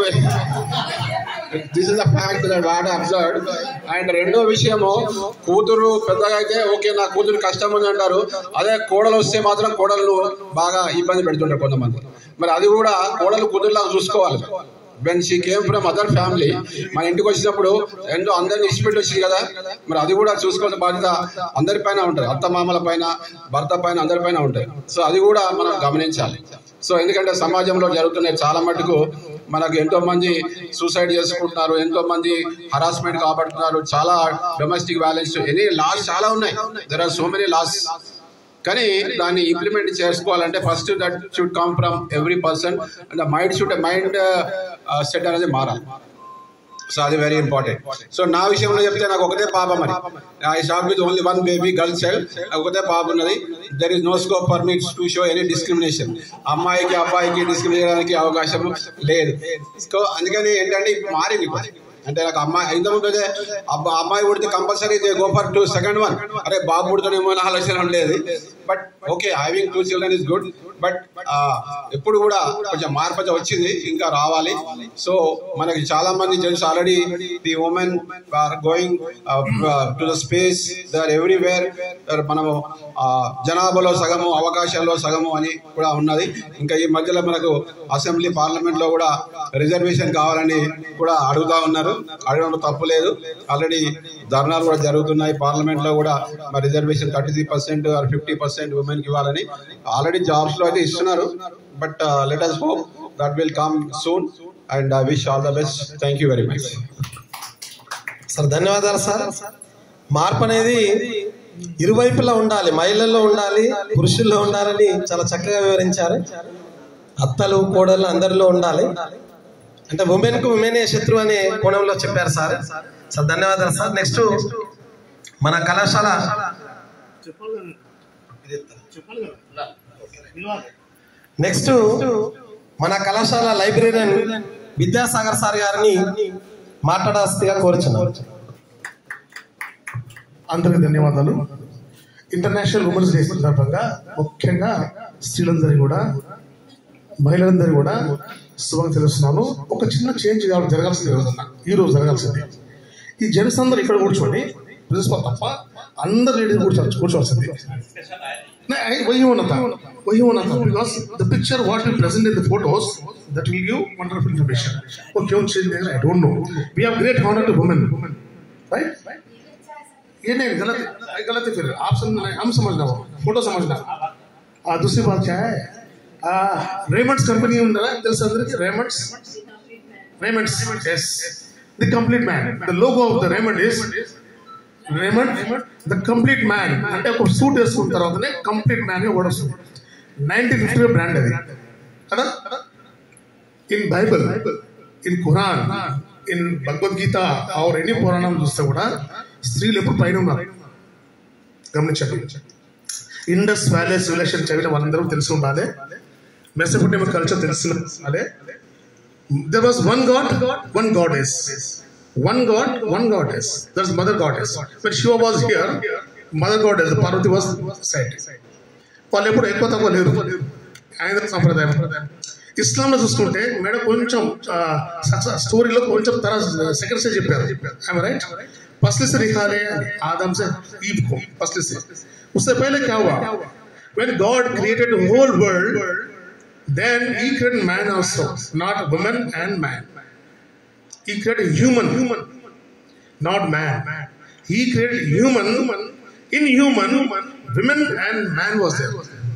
this is the fact that what observed. And రెండో విషయము, కూతురు పెద్దగా అయితే ఓకే నా కూతురు కష్టం ఉంది అంటారు, అదే కోడలు వస్తే మాత్రం కోడలు బాగా ఇబ్బంది పెడుతుంటారు కొంతమంది. మరి అది కూడా కోడలు కూతురులాగా చూసుకోవాలి. When she came from other family, మన ఇంటికి వచ్చినప్పుడు ఎంతో అందరిని ఇష్టపెట్టి వచ్చింది కదా, మరి అది కూడా చూసుకోవాల్సిన బాధ్యత అందరిపైన ఉంటుంది, అత్త మామల పైన, భర్త పైన, అందరిపైన ఉంటాయి. సో అది కూడా మనం గమనించాలి. సో ఎందుకంటే సమాజంలో జరుగుతున్నాయి చాలా మటుకు, మనకు ఎంతో మంది సూసైడ్ చేసుకుంటున్నారు, ఎంతో మంది హరాస్మెంట్ కాబడుతున్నారు, చాలా డొమెస్టిక్ వైలెన్స్, ఎనీ లాస్ చాలా ఉన్నాయి. There are so many laws. కానీ దాన్ని ఇంప్లిమెంట్ చేసుకోవాలంటే first that should come from every person. And mind should mind set అనేది మారాలి. సో అది వెరీ ఇంపార్టెంట్. సో నా విషయంలో చెప్తే నాకు ఒకటే పాప, మరి I start with only one baby girl child, ఒకటే పాప ఉన్నది. There is no scope for me to show any discrimination. అమ్మాయికి అబ్బాయికి డిస్క్రిమినేట్ చేయడానికి అవకాశం లేదు. సో అందుకని ఏంటంటే మారింది అంటే నాకు అమ్మాయి ఇంతకుముందు అయితే అబ్బా అమ్మాయి పుడితే compulsory they go for to second one, అరే బాబు పుడుతానేమో అని ఆలోచన ఉండలేదు. But okay, having two children is good. But ఎప్పుడు కూడా కొంచెం మార్పు అయితే వచ్చింది, ఇంకా రావాలి. సో మనకి చాలా మంది తెలుసు already, the women are going to the space, they are everywhere. మనము జనాభాలో సగము, అవకాశాల్లో సగము అని కూడా ఉన్నది. ఇంకా ఈ మధ్యలో మనకు అసెంబ్లీ పార్లమెంట్ లో కూడా రిజర్వేషన్ కావాలని కూడా అడుగుతా ఉన్నారు. అడగడం తప్పు లేదు. ఆల్రెడీ ధర్నాలు కూడా జరుగుతున్నాయి పార్లమెంట్ లో కూడా, మరి reservation thirty three percent or fifty percent women కి ఇవ్వాలని ఆల్రెడీ జాబ్స్ లో అయితే ఇస్తున్నారు. But let us hope that will come soon and I wish all the best. Thank you very much. Sir ధన్యవాదాలు సార్. మార్పు అనేది ఇరువైపులా ఉండాలి, మహిళల్లో ఉండాలి, పురుషుల్లో ఉండాలని చాలా చక్కగా వివరించారు. అత్తలు కోడళ్ళు అందరిలో ఉండాలి. అంటే ఉమెన్ కు ఉమెనే శత్రువు అనే కోణంలో చెప్పారు సార్. సార్ ధన్యవాదాలు సార్. నెక్స్ట్ మన కళాశాల నెక్స్ట్ మన కళాశాల లైబ్రేరియన్ విద్యాసాగర్ సార్ గారిని మాట్లాడాల్సిందిగా కోరుచున్నాను. అందరికి ధన్యవాదాలు. ఇంటర్నేషనల్ ఉమెన్స్ డే సందర్భంగా ముఖ్యంగా స్త్రీలందరూ కూడా, మహిళలందరూ కూడా శుభంగా తెలుస్తున్నాను. ఒక చిన్న చేంజ్ జరగాల్సింది ఈ రోజు జరగాల్సింది. ఈ జెంట్స్ అందరూ ఇక్కడ కూర్చోండి, ప్రిన్సిపల్ తప్ప అందరు లేడీస్ కూర్చోవచ్చు కూర్చోవలసింది. వహీ ఉన్నత వహీ ఉన్నత because the picture what you present in the photos that will give wonderful information. और क्यों चेंज देना I don't know. We have great honour to women, right? ये नहीं गलत गलत है, फिर आप समझना, हम समझना, वो फोटो समझना. आ दूसरी बात क्या है, रेमंड्स कंपनी ఉందా తెలుసా అందరికి? Raymonds Raymonds yes, the complete man. The logo of the Raymond is Raymond the complete man. అంటే ఒక సూట్ వేసుకున్న తర్వాతనే కంప్లీట్ మ్యాన్ గా కూడా వస్తుంది. నైన్టీన్ ఫిఫ్టీ బ్రాండ్ అది కదా. In Bible, in Quran, in Bhagavad Gita or any పురాణం చూస్తే కూడా స్త్రీలు ఎప్పుడు పైన ఉన్నారు గమనించండి. ఇండస్ వ్యాలీ సివిలైజేషన్ చదివిన వాళ్ళందరూ తెలిసి ఉండాలి. మెసోపొటేమియా కల్చర్ తెలిసి ఉండాలి. There was one god, one goddess. One god, one goddess. There's mother goddess. When Shiva was here, mother goddess, Parvati was said. వాళ్ళు ఎప్పుడు ఎక్కువ తక్కువ లేరు. ఆయన సంప్రదాయం. ఇస్లాంలో చూసుకుంటే మేడం కొంచెం స్టోరీలో కొంచెం తర్వాత సెకండ్ స్టేజ్ చెప్పారు. రైట్ फसले से निकाले आदम से ईव को फसले से. उससे पहले क्या हुआ? When God created the whole world, then He created man also, not woman and man. He created human, human, not man. He created human. In human, women and man was there.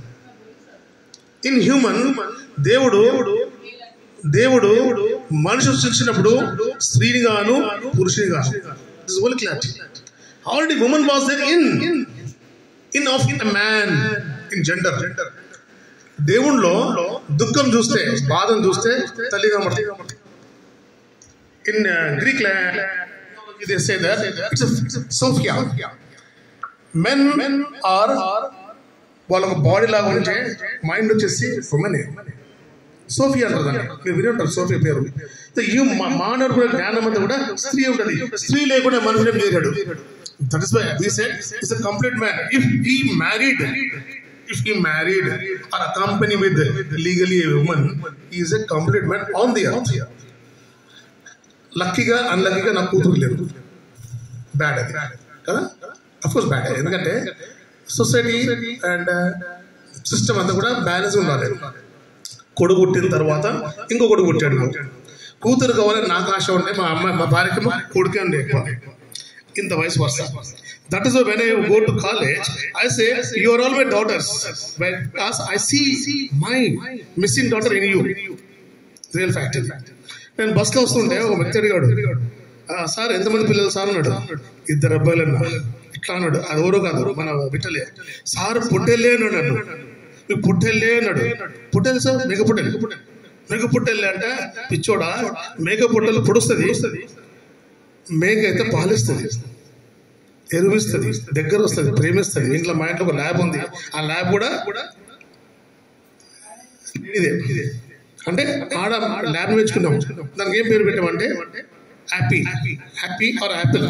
In human, దేవుడు దేవుడు మనిషి సృష్టించినప్పుడు స్త్రీని గాను పురుషుని గాను. This is only clarity. Already woman was there in in of a man in gender. దేవుణ్ణిలో దుఃఖం చూస్తే బాధం చూస్తే తల్లిగా మాట్లాడు. In uh, Greek language they say that it's a, it's a Sophia. Men men are వాళ్ళ బాడీ లాగా ఉంటే mind వచ్చేసి ఉమెనే. Sophia అంటారు. మీరు విని ఉంటారు సోఫియా పేరు. ఈ మానవ జ్ఞానం అంతా కూడా స్త్రీ ఉంటుంది. స్త్రీ లేకుండా మనుషులు చేయలేడు. That is why we said it's a complete man. If he married if he married or accompany with legally a woman he is a complete man on the earth. లక్కీగా అన్లక్కీగా నాకు కూతురు లేదు. బ్యాడ్ అది కదా, అఫ్ కోర్స్ బ్యాడ్. ఎందుకంటే society and system అంతా కూడా బ్యాలెన్స్ ఉండాలి. కొడుకు పుట్టిన తర్వాత ఇంకో కొడుకు పుట్టాడు. కూతురు కావాలని నాకు ఆశ ఉంటే మా అమ్మాయి మా భార్యకి కొడుకే ఉండే ఎక్కువ. ఇంత వయసు వరుస. That is when I go to college I say you are all my daughters because I see my missing daughter in you. Real fact. నేను బస్లో వస్తుంటే ఒక వ్యక్తి అడిగాడు, సార్ ఎంతమంది పిల్లలు సార్ అన్నాడు. ఇద్దరు అబ్బాయిలు అన్నా. ఇట్లా అన్నాడు. అది ఎవరో కాదు మన బిడ్డలే. సార్ పుట్టెళ్ళే అన్నాడు. నువ్వు పుట్టెళ్ళే అన్నాడు. పుట్టెలు సార్ మెగ పుట్టెలు. మెగ పుట్టెళ్ళి అంటే పిచ్చోడా, మేక పుట్టెలు పొడుస్తుంది, మేక అయితే పాలిస్తుంది, ఎరువిస్తుంది, దగ్గర వస్తుంది, ప్రేమిస్తుంది. ఇంట్లో మా ఇంట్లో ఒక ల్యాబ్ ఉంది. ఆ ల్యాబ్ కూడా ఇదే. అంటే ఆడ ల్యాబ్ నేర్చుకున్నాం. దానికి ఏం పేరు పెట్టామంటే హ్యాపీ. Happy are Apple.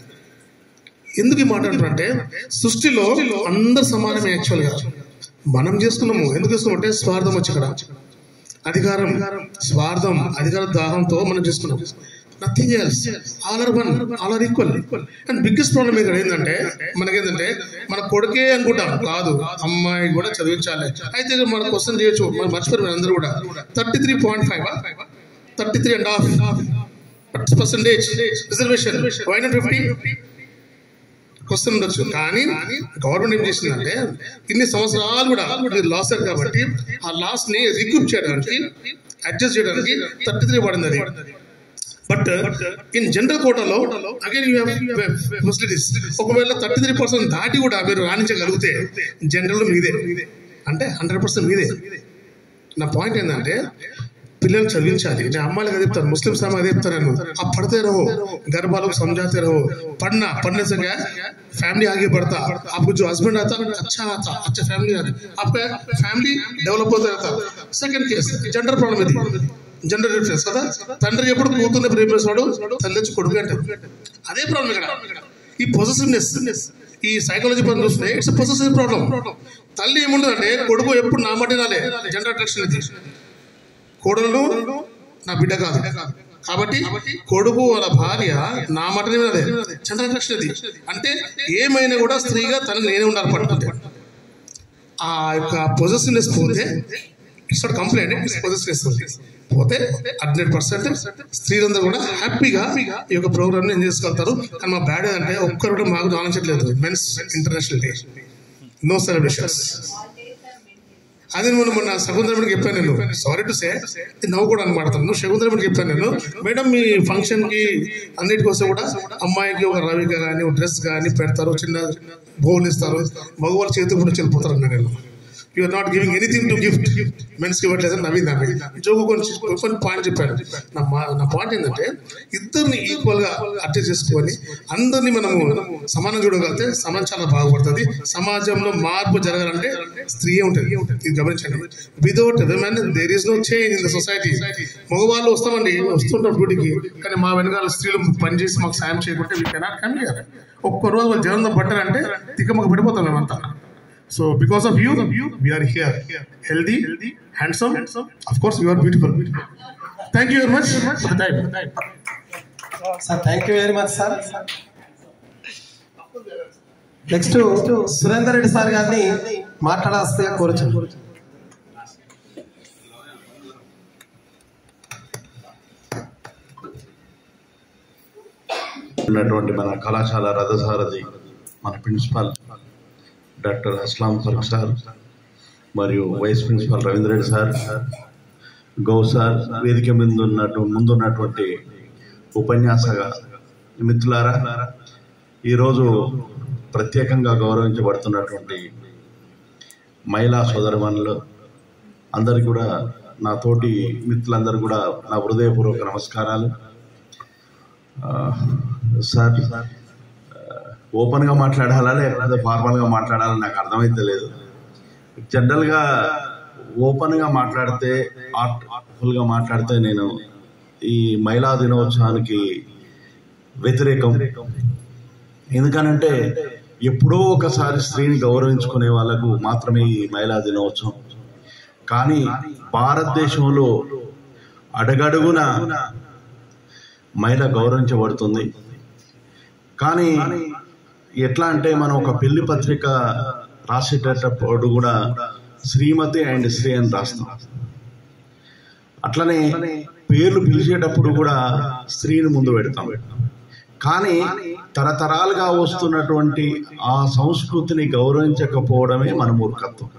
ఎందుకు ఈ మాట అంటారంటే సృష్టిలో అందరు సమానమే. యాక్చువల్గా మనం చేసుకున్నాము. ఎందుకు చేసుకున్నామంటే స్వార్థం వచ్చి ఇక్కడ అధికారం, స్వార్థం, అధికార దాహంతో మనం చేసుకున్నాం. Nothing else. All are one, all are equal. And biggest problem ఇక్కడ ఏంటంటే మనకేంటంటే మన కొడుకే అనుకుంటాం. కాదు, అమ్మాయి కూడా చదివించాలి. అయితే మన క్వశ్చన్ చేయొచ్చు, మనం మర్చిపోయారు అందరూ కూడా. Thirty three point five thirty three and half percentage reservation. Why not fifty? Question ఉండొచ్చు. కానీ గవర్నమెంట్ ఏం చేసిందంటే ఇన్ని సంవత్సరాలు కూడా మీరు లాస్ అయ్యారు కాబట్టి ఆ లాస్ ని రిక్యూప్ చేయడానికి, అడ్జస్ట్ చేయడానికి థర్టీ త్రీ పడింది అది. బట్ ఇన్ జనరల్ కోటాలో అగైన్ యూ హ్యావ్ ఫెసిలిటీస్. ఒకవేళ థర్టీ త్రీ పర్సెంట్ దాటి కూడా మీరు రాణించగలిగితే జనరల్ మీదే, అంటే హండ్రెడ్ పర్సెంట్ మీదే. నా పాయింట్ ఏంటంటే పిల్లలు చదివించాలి. నేను అమ్మాయిలకు అదే చెప్తాను, ముస్లిమ్స్ అదే చెప్తాను. నేను ఆ పడితే రహో, గర్భాలకు समझाते रहो. पढ़ना, पढ़ने से क्या फैमिली आगे बढ़ता. आपको जो हस्बैंड आता अच्छा आता, अच्छा फैमिली आता, आपका फैमिली डेवलप होता रहता. Second case gender problem. ఇది జెండర్ డిఫరెన్స్ కదా. తండ్రి ఎప్పుడు కూతుర్ని ప్రేమిస్తాడు, తల్లి వచ్చి కొడుకు అంటారు. అదే ప్రాబ్లం ఇక్కడ. ఈ పొసెసివ్నెస్, ఈ సైకాలజీ పని చూస్తే ఇట్స్ పొసెసివ్ ప్రాబ్లం. తల్లి ఏముంటుందంటే కొడుకు ఎప్పుడు నా మాట నాలే. జెండర్ అట్రాక్షన్ ఇది. కోడలు నా బిడ్డ కాదు కాబట్టి కొడుకు వాళ్ళ భార్య నా మాటనే వినాలి. జెండర్ అట్రాక్షన్ అది. అంటే ఏమైనా కూడా స్త్రీగా తనని నేనే ఉండాలి పట్టుకుంటే. ఆ యొక్క పొజెసివ్నెస్ పోతే it's not complaint, it's possessiveness పోతే హండ్రెడ్ పర్సెంట్ స్త్రీలందరూ కూడా హ్యాపీగా ఈ యొక్క ప్రోగ్రామ్ ఏం చేసుకోగలుగుతారు. కానీ మా బ్యాడ్ అంటే ఒక్కరు కూడా మాకు ఆలోచించట్లేదు. Men's international day, no celebrations. అది నువ్వు మొన్న శకుంతలమ్మకి చెప్పాను నేను. సారీ టు సే నవ్వు కూడా అనమాడతాను. నువ్వు శకుంతలమ్మకి చెప్పాను నేను, మేడం మీ ఫంక్షన్ కి అన్నిటికోసం కూడా అమ్మాయికి ఒక రవిక కానీ ఒక డ్రెస్ కానీ పెడతారు, చిన్న బౌల్ ఇస్తారు, మగవాళ్ళ చేతికి కూడా వెళ్ళిపోతారు అన్నా నేను. You are not giving anything to gift. Men's కి ఇవ్వట్లేదు నవ్వింది ఆమె. జోగు కొంచెం కొన్ని పాయింట్ చెప్పాను. నా నా పాయింట్ ఏంటంటే ఇద్దరిని ఈక్వల్ గా అడ్జస్ట్ చేసుకొని అందరినీ మనము సమానం చూడగలిగితే సమాజం చాలా బాగుపడుతుంది. సమాజంలో మార్పు జరగాలంటే స్త్రీయే ఉంటుంది. ఇది గమనించండి. Without women there is no change in the society. మగవాళ్ళు వస్తామండి, వస్తుంటాం డ్యూటీకి, కానీ మా వెనకాల స్త్రీలు పనిచేసి మాకు సాయం చేయకుంటే వీ కెనాట్ కమ్ హియర్. ఒక్క రోజు వాళ్ళు జనంలో పట్టారంటే తిక్కమ్మకు పడిపోతాం మేమంతా. So because of you, we are here. Healthy, handsome. Of course, you are beautiful. Thank you very much for the time. Sir, thank you very much, sir. Next Surender Reddy sir గారిని మాట్లాడాల్సిందిగా కోరుచున్నాను. ఉన్నటువంటి మన కళాశాల రథసారథి మన principal doctor Aslam Farooq sir మరియు vice principal Ravindra Reddy sir, గౌ సార్, వేదిక మీద ఉన్నట్టు ముందున్నటువంటి ఉపన్యాస మిత్రులారా, ఈరోజు ప్రత్యేకంగా గౌరవించబడుతున్నటువంటి మహిళా సోదరమణులు అందరికీ కూడా, నా తోటి మిత్రులందరూ కూడా నా హృదయపూర్వక నమస్కారాలు. సార్, ఓపెన్గా మాట్లాడాలా లేకపోతే ఫార్మల్గా మాట్లాడాలా నాకు అర్థమైతే లేదు. జనరల్గా ఓపెన్గా మాట్లాడితే, ఆర్ట్ఫుల్గా మాట్లాడితే నేను ఈ మహిళా దినోత్సవానికి వ్యతిరేకం. ఎందుకనంటే ఎప్పుడో ఒకసారి స్త్రీని గౌరవించుకునే వాళ్ళకు మాత్రమే ఈ మహిళా దినోత్సవం. కానీ భారతదేశంలో అడుగడుగున మహిళ గౌరవించబడుతుంది. కానీ ఎట్లా అంటే మనం ఒక పెళ్లి పత్రిక రాసేటప్పుడు కూడా శ్రీమతి అండ్ శ్రీ అని రాస్తాం. అట్లనే పేర్లు పిలిచేటప్పుడు కూడా స్త్రీని ముందు పెడతాం. కానీ తరతరాలుగా వస్తున్నటువంటి ఆ సంస్కృతిని గౌరవించకపోవడమే మన మూర్ఖత్వం.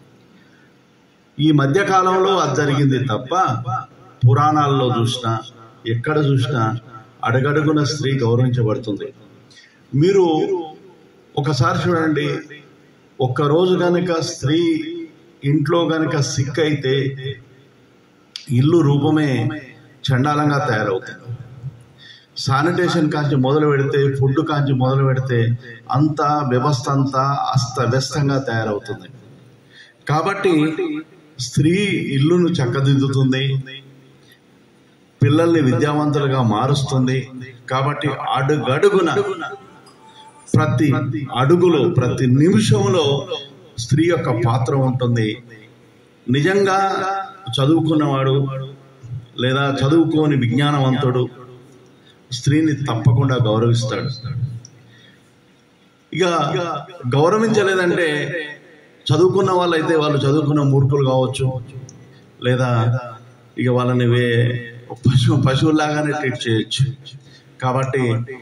ఈ మధ్యకాలంలో అది జరిగింది తప్ప పురాణాల్లో చూసినా ఎక్కడ చూసినా అడుగడుగున స్త్రీ గౌరవించబడుతుంది. మీరు ఒకసారి చూడండి, ఒక్కరోజు కనుక స్త్రీ ఇంట్లో కనుక సిక్ అయితే ఇల్లు రూపమే చండాలంగా తయారవుతుంది. శానిటేషన్ కాంచి మొదలు పెడితే, ఫుడ్ కాంచి మొదలు పెడితే అంతా వ్యవస్థ అంతా అస్తవ్యస్తంగా తయారవుతుంది. కాబట్టి స్త్రీ ఇల్లును చక్కదిద్దుతుంది, పిల్లల్ని విద్యావంతులుగా మారుస్తుంది. కాబట్టి అడుగడుగున, ప్రతి అడుగులో, ప్రతి నిమిషంలో స్త్రీ యొక్క పాత్ర ఉంటుంది. నిజంగా చదువుకున్నవాడు లేదా చదువుకోని విజ్ఞానవంతుడు స్త్రీని తప్పకుండా గౌరవిస్తాడు. ఇక గౌరవించలేదంటే చదువుకున్న వాళ్ళైతే వాళ్ళు చదువుకున్న మూర్ఖులు కావచ్చు, లేదా ఇక వాళ్ళని వే పశువు పశువులాగానే ట్రీట్ చేయొచ్చు. కాబట్టి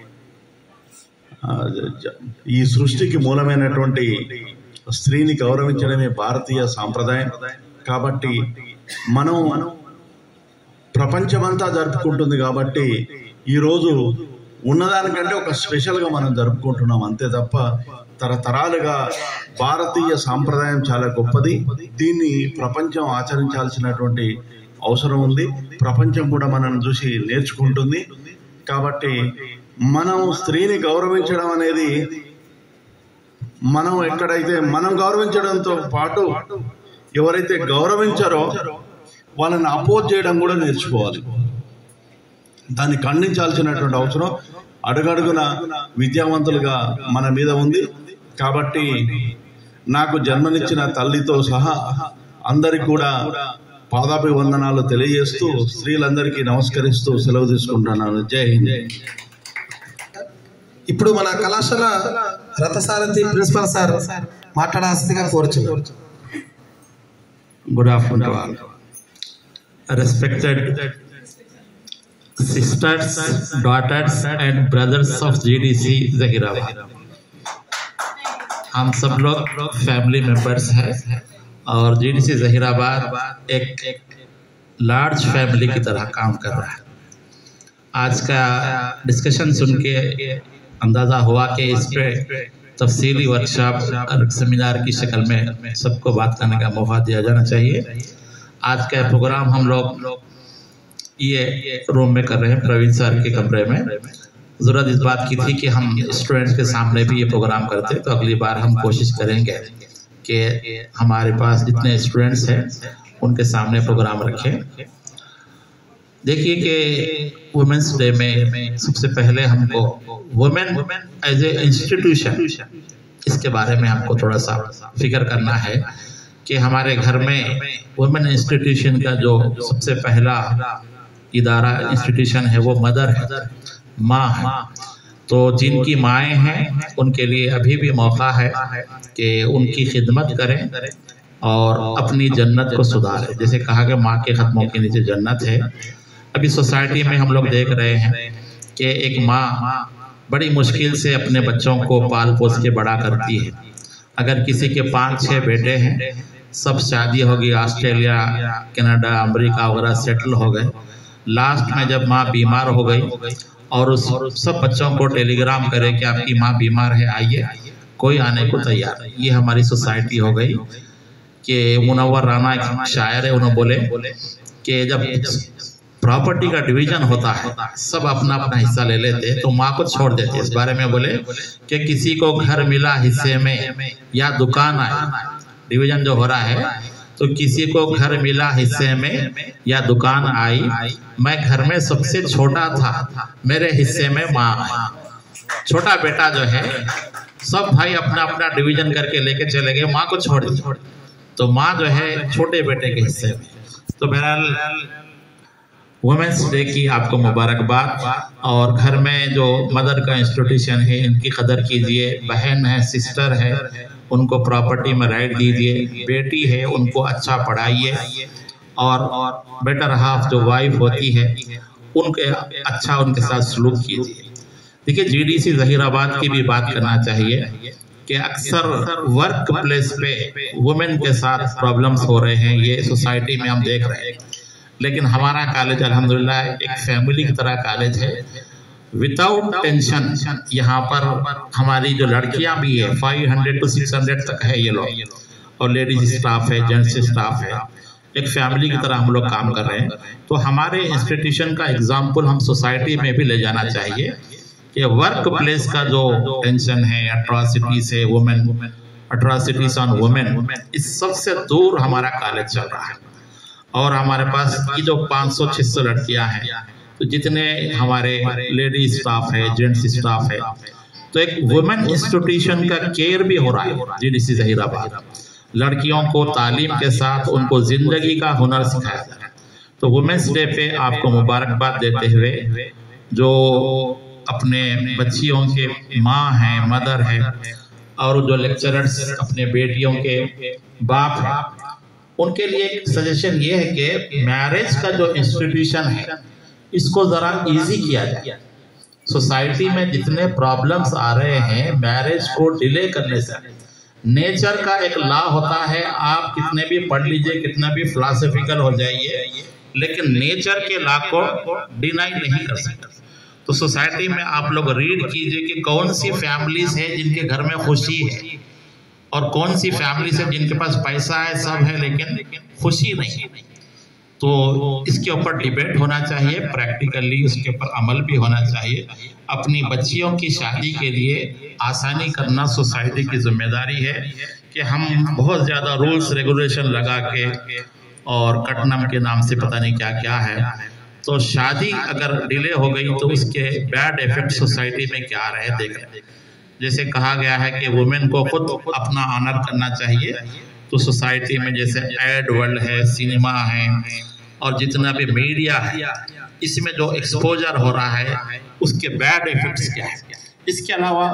ఈ సృష్టికి మూలమైనటువంటి స్త్రీని గౌరవించడమే భారతీయ సాంప్రదాయం. కాబట్టి మనం ప్రపంచమంతా జరుపుకుంటుంది కాబట్టి ఈరోజు ఉన్నదానికంటే ఒక స్పెషల్గా మనం జరుపుకుంటున్నాం, అంతే తప్ప తరతరాలుగా భారతీయ సాంప్రదాయం చాలా గొప్పది. దీన్ని ప్రపంచం ఆచరించాల్సినటువంటి అవసరం ఉంది. ప్రపంచం కూడా మనల్ని చూసి నేర్చుకుంటుంది. కాబట్టి మనం స్త్రీని గౌరవించడం అనేది, మనం ఎక్కడైతే మనం గౌరవించడంతో పాటు ఎవరైతే గౌరవించారో వాళ్ళని అపోజ్ చేయడం కూడా నేర్చుకోవాలి. దాన్ని ఖండించాల్సినటువంటి అవసరం అడుగడుగున విద్యావంతులుగా మన మీద ఉంది. కాబట్టి నాకు జన్మనిచ్చిన తల్లితో సహా అందరికి కూడా పాదాభివందనాలు తెలియజేస్తూ స్త్రీలందరికీ నమస్కరిస్తూ సెలవు తీసుకుంటున్నాను. జై హింద్. ఇప్పుడు మన కళాశాల రథసారథి ప్రిన్సిపల్ సార్ మాట్లాడాల్సిందిగా కోరుచున్నాను. Good afternoon to all. Respected sisters, daughters and brothers of G D C Zahirabad. हम सब लोग फैमिली मेंबर्स हैं और G D C Zahirabad एक लार्ज फैमिली की तरह काम कर रहा है. आज का डिस्कशन सुन के अंदाज़ा हुआ कि इस पे तफसीली वर्कशॉप और सेमिनार की शक्ल में सबको बात करने का मौका दिया जाना चाहिए. आज का प्रोग्राम हम लोग ये रूम में कर रहे हैं, प्रवीण सर के कमरे में. ज़रूरत इस बात की थी कि हम स्टूडेंट्स के सामने भी ये प्रोग्राम करते, तो अगली बार हम कोशिश करेंगे कि हमारे पास जितने स्टूडेंट्स हैं उनके सामने प्रोग्राम रखें. देखिए कि वुमेंस डे में सबसे पहले हमको वुमेन एज ए इंस्टीट्यूशन इसके बारे में हमको थोड़ा सा फिक्र करना है कि हमारे घर में वुमेन इंस्टीट्यूशन का जो सबसे पहला इदारा इंस्टीट्यूशन है वो मदर है, माँ है। तो जिनकी माएँ हैं उनके लिए अभी भी मौका है कि उनकी खिदमत करें और अपनी जन्नत को सुधारें। जैसे कहा कि माँ के कदमों के नीचे जन्नत है। अभी सोसाइटी में हम लोग देख रहे हैं कि एक माँ बड़ी मुश्किल से अपने बच्चों को पाल पोस के बड़ा करती है। अगर किसी के पाँच छः बेटे हैं, सब शादी हो गई, ऑस्ट्रेलिया, कनाडा, अमेरिका वगैरह सेटल हो गए, लास्ट में जब माँ बीमार हो गई और उस सब बच्चों को टेलीग्राम करे कि आपकी माँ बीमार है, आइए, कोई आने को तैयार नहीं। ये हमारी सोसाइटी हो गई कि मुनव्वर राना एक शायर है, उन्होंने बोले कि जब प्रॉपर्टी का डिवीजन होता है सब अपना अपना हिस्सा ले लेते तो माँ को छोड़ देते। इस बारे में बोले कि किसी को घर मिला हिस्से में या दुकान आई, डिवीजन जो हो रहा है, तो किसी को घर मिला हिस्से में या दुकान आई, मैं घर में सबसे छोटा था, मेरे हिस्से में माँ आई। छोटा बेटा जो है सब भाई अपना अपना डिवीजन करके लेके चले गए, माँ को छोड़ दिया। तो माँ जो है छोटे बेटे के हिस्से में। तो बहरहाल वुमेन्स डे की आपको मुबारकबाद। और घर में जो मदर का इंस्टीट्यूशन है इनकी कदर कीजिए। बहन है, सिस्टर है, उनको प्रॉपर्टी में राइट दीजिए। बेटी है उनको अच्छा पढ़ाइए और बेटर हाफ जो वाइफ होती है उनके अच्छा उनके साथ सलूक कीजिए। देखिए जीडीसी जहीराबाद की भी बात करना चाहिए कि अक्सर वर्क प्लेस पे वुमेन के साथ प्रॉब्लम्स हो रहे हैं, ये सोसाइटी में हम देख रहे हैं। लेकिन हमारा कॉलेज अल्हम्दुलिल्लाह एक फैमिली की तरह कॉलेज है, विदाउट टेंशन। यहाँ पर हमारी जो लड़कियाँ भी है five hundred to six hundred तक है ये लोग, और लेडीज स्टाफ है, जेंट्स स्टाफ है, एक फैमिली की तरह हम लोग काम कर रहे हैं। तो हमारे इंस्टीट्यूशन का एग्जाम्पल हम सोसाइटी में भी ले जाना चाहिए कि वर्क प्लेस का जो टेंशन है, अट्रॉसिटीज है, वुमेन अट्रॉसिटीज ऑन वुमेन, इस सबसे दूर हमारा कॉलेज चल रहा है। और हमारे पास ये जो पाँच सौ छह सौ लड़कियां हैं, तो जितने हमारे लेडी स्टाफ है, जेंट्स स्टाफ है, तो एक वुमेन इंस्टीट्यूशन का केयर भी हो रहा है जीडीसी जहीराबाद। लड़कियों को तालीम के साथ उनको जिंदगी का हुनर सिखाया जा रहा है। तो वुमेन्स डे पे आपको मुबारकबाद देते हुए जो अपने बच्चियों के माँ हैं, मदर है, और जो लेक्चरर्स अपने बेटियों के बाप हैं, उनके लिए एक सजेशन ये है कि मैरिज का जो इंस्टीट्यूशन है इसको जरा इजी किया जाए। सोसाइटी में जितने प्रॉब्लम्स आ रहे हैं मैरिज को डिले करने से, नेचर का एक लॉ होता है, आप कितने भी पढ़ लीजिए, कितना भी फिलोसफिकल हो जाइए, लेकिन नेचर के लॉ को डिनाई नहीं कर सकते। तो सोसाइटी में आप लोग रीड कीजिए कि कौन सी फैमिलीज है जिनके घर में खुशी है और कौन सी फैमिलीज है जिनके पास पैसा है, सब है, लेकिन खुशी नहीं। तो इसके ऊपर डिबेट होना चाहिए, प्रैक्टिकली उसके ऊपर अमल भी होना चाहिए। अपनी बच्चियों की शादी के लिए आसानी करना सोसाइटी की जिम्मेदारी है कि हम बहुत ज़्यादा रूल्स रेगुलेशन लगा के और कटनम के नाम से पता नहीं क्या क्या है, तो शादी अगर डिले हो गई तो उसके बैड इफेक्ट सोसाइटी में क्या आ रहे हैं देख रहे हैं। जैसे कहा गया है कि वुमेन को खुद अपना ऑनर करना चाहिए, तो सोसाइटी में जैसे एड वर्ल्ड है, सिनेमा है, और जितना भी मीडिया है, इसमें जो एक्सपोजर हो रहा है उसके बैड इफेक्ट्स क्या है। इसके अलावा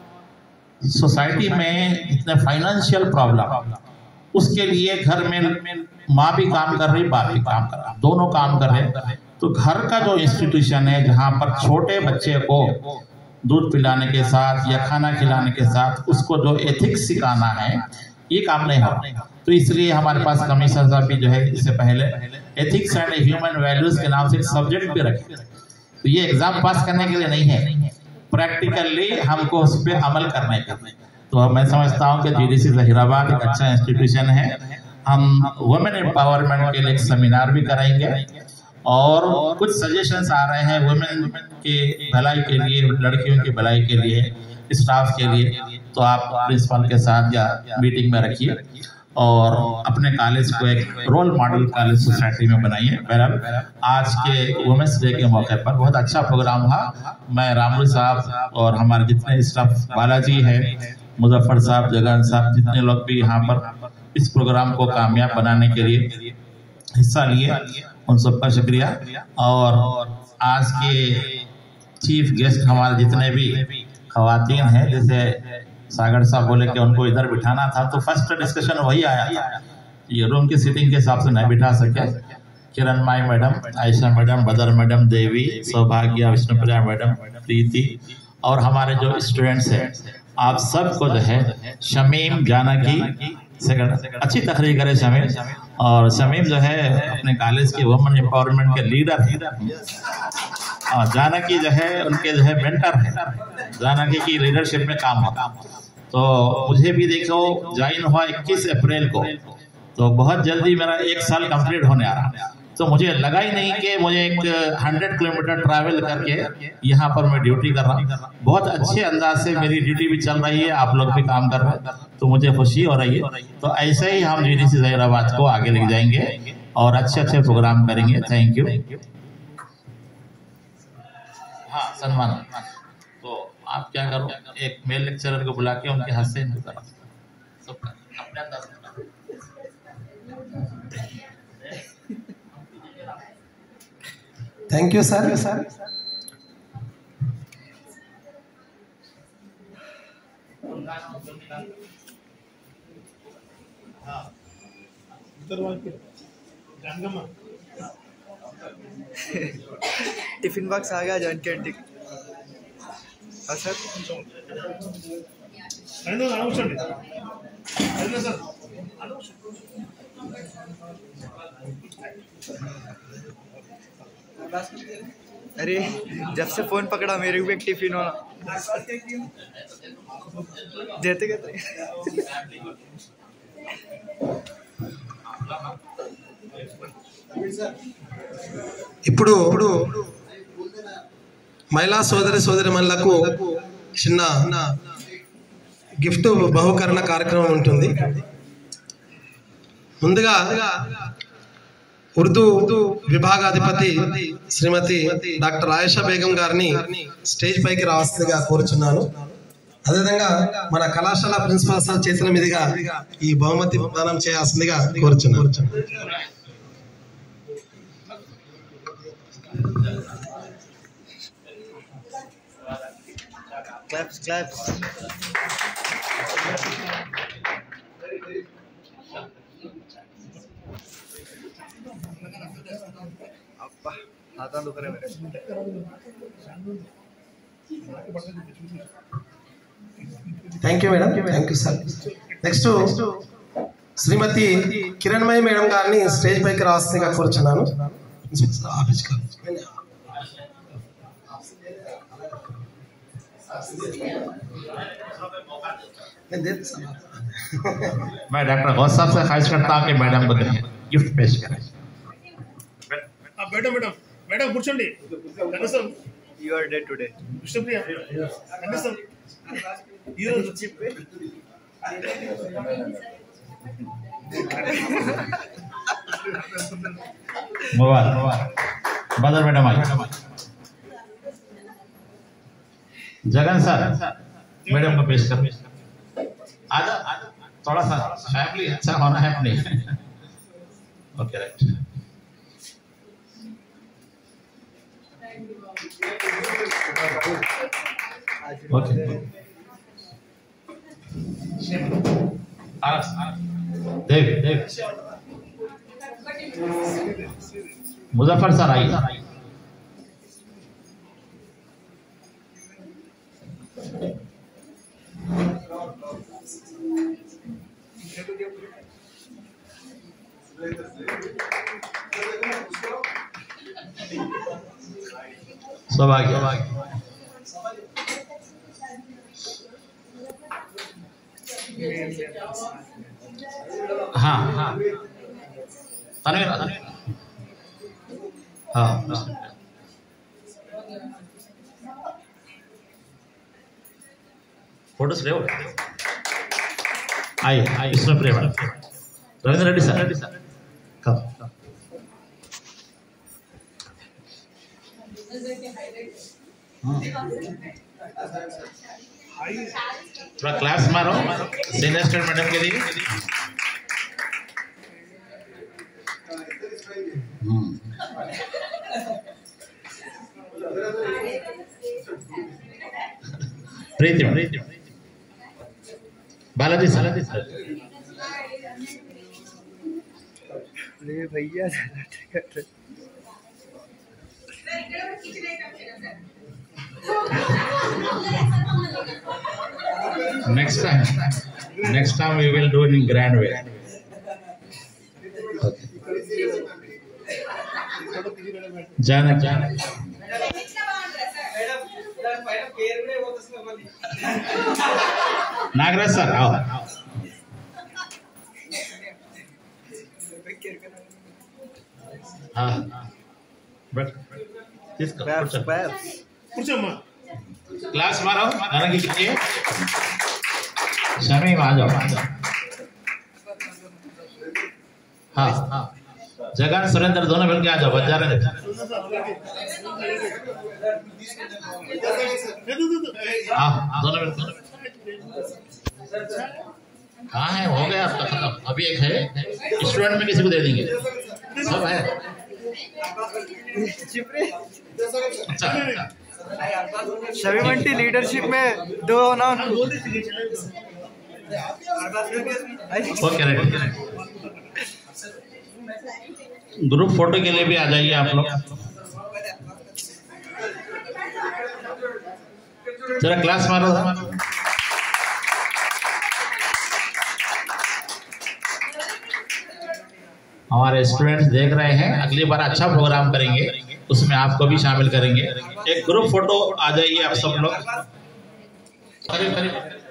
सोसाइटी में जितने फाइनेंशियल प्रॉब्लम, उसके लिए घर में माँ भी काम कर रही, बाप भी काम कर रहा, दोनों काम कर रहे। तो घर का जो इंस्टीट्यूशन है जहाँ पर छोटे बच्चे को दूध पिलाने के साथ या खाना खिलाने के साथ उसको जो एथिक्स सिखाना है, ये काम नहीं हो। तो इसलिए हमारे पास कमिश्नर साहब भी जो है इससे पहले एथिक्स एंड ह्यूमन वैल्यूज के नाम से एक सब्जेक्ट भी रखे। तो ये एग्जाम पास करने के लिए नहीं है, प्रैक्टिकली हमको उस पर अमल करने का। तो मैं समझता हूँ कि जीडीसी जहीराबाद एक अच्छा इंस्टीट्यूशन है। हम वुमेन एम्पावरमेंट के लिए एक सेमिनार भी कराएंगे और कुछ सजेशंस आ रहे हैं वुमेन के भलाई के लिए, लड़कियों की भलाई के लिए, स्टाफ के लिए। तो आप प्रिंसिपल के साथ या मीटिंग में रखिए और अपने कॉलेज को एक रोल मॉडल कॉलेज सोसाइटी में बनाइए। बहरहाल आज के वुमेन्स डे के मौके पर बहुत अच्छा प्रोग्राम हुआ। मैं रामलू साहब और हमारे जितने स्टाफ, बालाजी है, मुजफ्फर साहब, जगन साहब, जितने लोग भी यहाँ पर इस प्रोग्राम को कामयाब बनाने के लिए हिस्सा लिए, उन सबका शुक्रिया। और आज के चीफ गेस्ट हमारे जितने भी खवातीन हैं, जैसे सागर साहब बोले कि उनको इधर बिठाना था, तो फर्स्ट डिस्कशन वही आया था, ये रूम की सीटिंग के हिसाब से नहीं बिठा सके। Kiranmayi madam, Ayesha madam, Badar madam, Devi, Saubhagya, Vishnupriya madam, प्रीति और हमारे जो स्टूडेंट्स हैं, आप सबको जो है शमीम, जानकी, सेकंड अच्छी तकरीर करे शमीम। और शमीम जो है अपने कॉलेज के वुमेन एम्पावरमेंट के लीडर है, और जानकी जो है उनके जो है मेंटर है, जानकी की लीडरशिप में काम होता। तो मुझे भी देखो ज्वाइन हुआ इक्कीस अप्रैल को, तो बहुत जल्दी मेरा एक साल कंप्लीट होने आ रहा, तो मुझे लगा ही नहीं कि मुझे एक हंड्रेड किलोमीटर ट्रैवल करके यहाँ पर मैं ड्यूटी कर रहा हूँ। बहुत अच्छे अंदाज से मेरी ड्यूटी भी चल रही है, आप लोग भी काम कर रहे हैं, तो मुझे खुशी हो रही है। तो ऐसे ही हम जीडीसी जहीराबाद को आगे ले जाएंगे और अच्छे अच्छे प्रोग्राम करेंगे। Thank you. हाँ, सन्मान। तो आप क्या करो, एक मेल लेक्चरर को बुला के उनके हाथ से अपने अंदाज thank you sir. Sir tiffin box आ गया जॉइंट कैंटीन। हाँ सर, अरे जब से फोन पकड़ा मेरे को भी एक टिफिन वाला देते कहते। ఇప్పుడు మహిళా సోదరి సోదరిమణులకు చిన్న గిఫ్ట్ బహుకరణ కార్యక్రమం ఉంటుంది. ముందుగా ఉర్దూ విభాగాధిపతి శ్రీమతి డాక్టర్ ఆయేషా బేగం గారిని స్టేజ్ పైకి రావాల్సిందిగా కోరుచున్నాను. అదేవిధంగా మన కళాశాల ప్రిన్సిపాల్ సార్ చేతుల మీదుగా ఈ బహుమతి ప్రదానం చేయాల్సిందిగా కోరుచున్నాను. Claps, claps. अब्बा हाथ दुख रहे मेरे. Thank you madam. Thank you sir. Next Shrimati Kiranmayi madam గారిని స్టేజ్ పైకి రావాల్సిందిగా కోరుచున్నాను. मैं डॉक्टर गौस साहब से ख्वाहिश करता हूँ कि मैडम को गिफ्ट पेश करें. मैडम मैडम मैडम కూర్చోండి. You are dead today. Vishnupriya కనీసం ఈ రోజు చెప్పే मोबाइल बदर मैडम आई. जगन सर मैडम को पेश कर. आजा थोड़ा सा फैमिली अच्छा होना है अपनी. Okay right. Okay Dev Dev Muzaffar sir आई. सौभाग्य हाँ हाँ तनवीर हाँ फोटोस ले आइए आइए इसमें प्रेम रविंद्र रेड्डी सर रेड्डी सर कब थोड़ा क्लास मारो सीनियर स्टूडेंट मैडम के लिए। प्रीति प्रीति बालाजी बालाजी सर भैया next time next time we will do it in grand way. Okay. Janak Janak Nagaraj sir आओ। हाँ क्लास मारो नाना की कीजिए। शमीम आ जाओ। हाँ हाँ जगन सुरेंद्र दोनों मिलके आ जाओ। बच जा रहे हैं। हाँ दोनों मिलके। कहाँ है हो गया आपका खत्म। अभी एक है स्टूडेंट में किसी को दे देंगे। सब है। अच्छा शमीम आंटी लीडरशिप में दो ना ओके राइट। ग्रुप फोटो के लिए भी आ जाइए आप लोग। जरा क्लास मारो। हमारे स्टूडेंट्स देख रहे हैं अगली बार अच्छा प्रोग्राम करेंगे उसमें आपको भी शामिल करेंगे। एक ग्रुप फोटो आ जाइए आप सब लोग।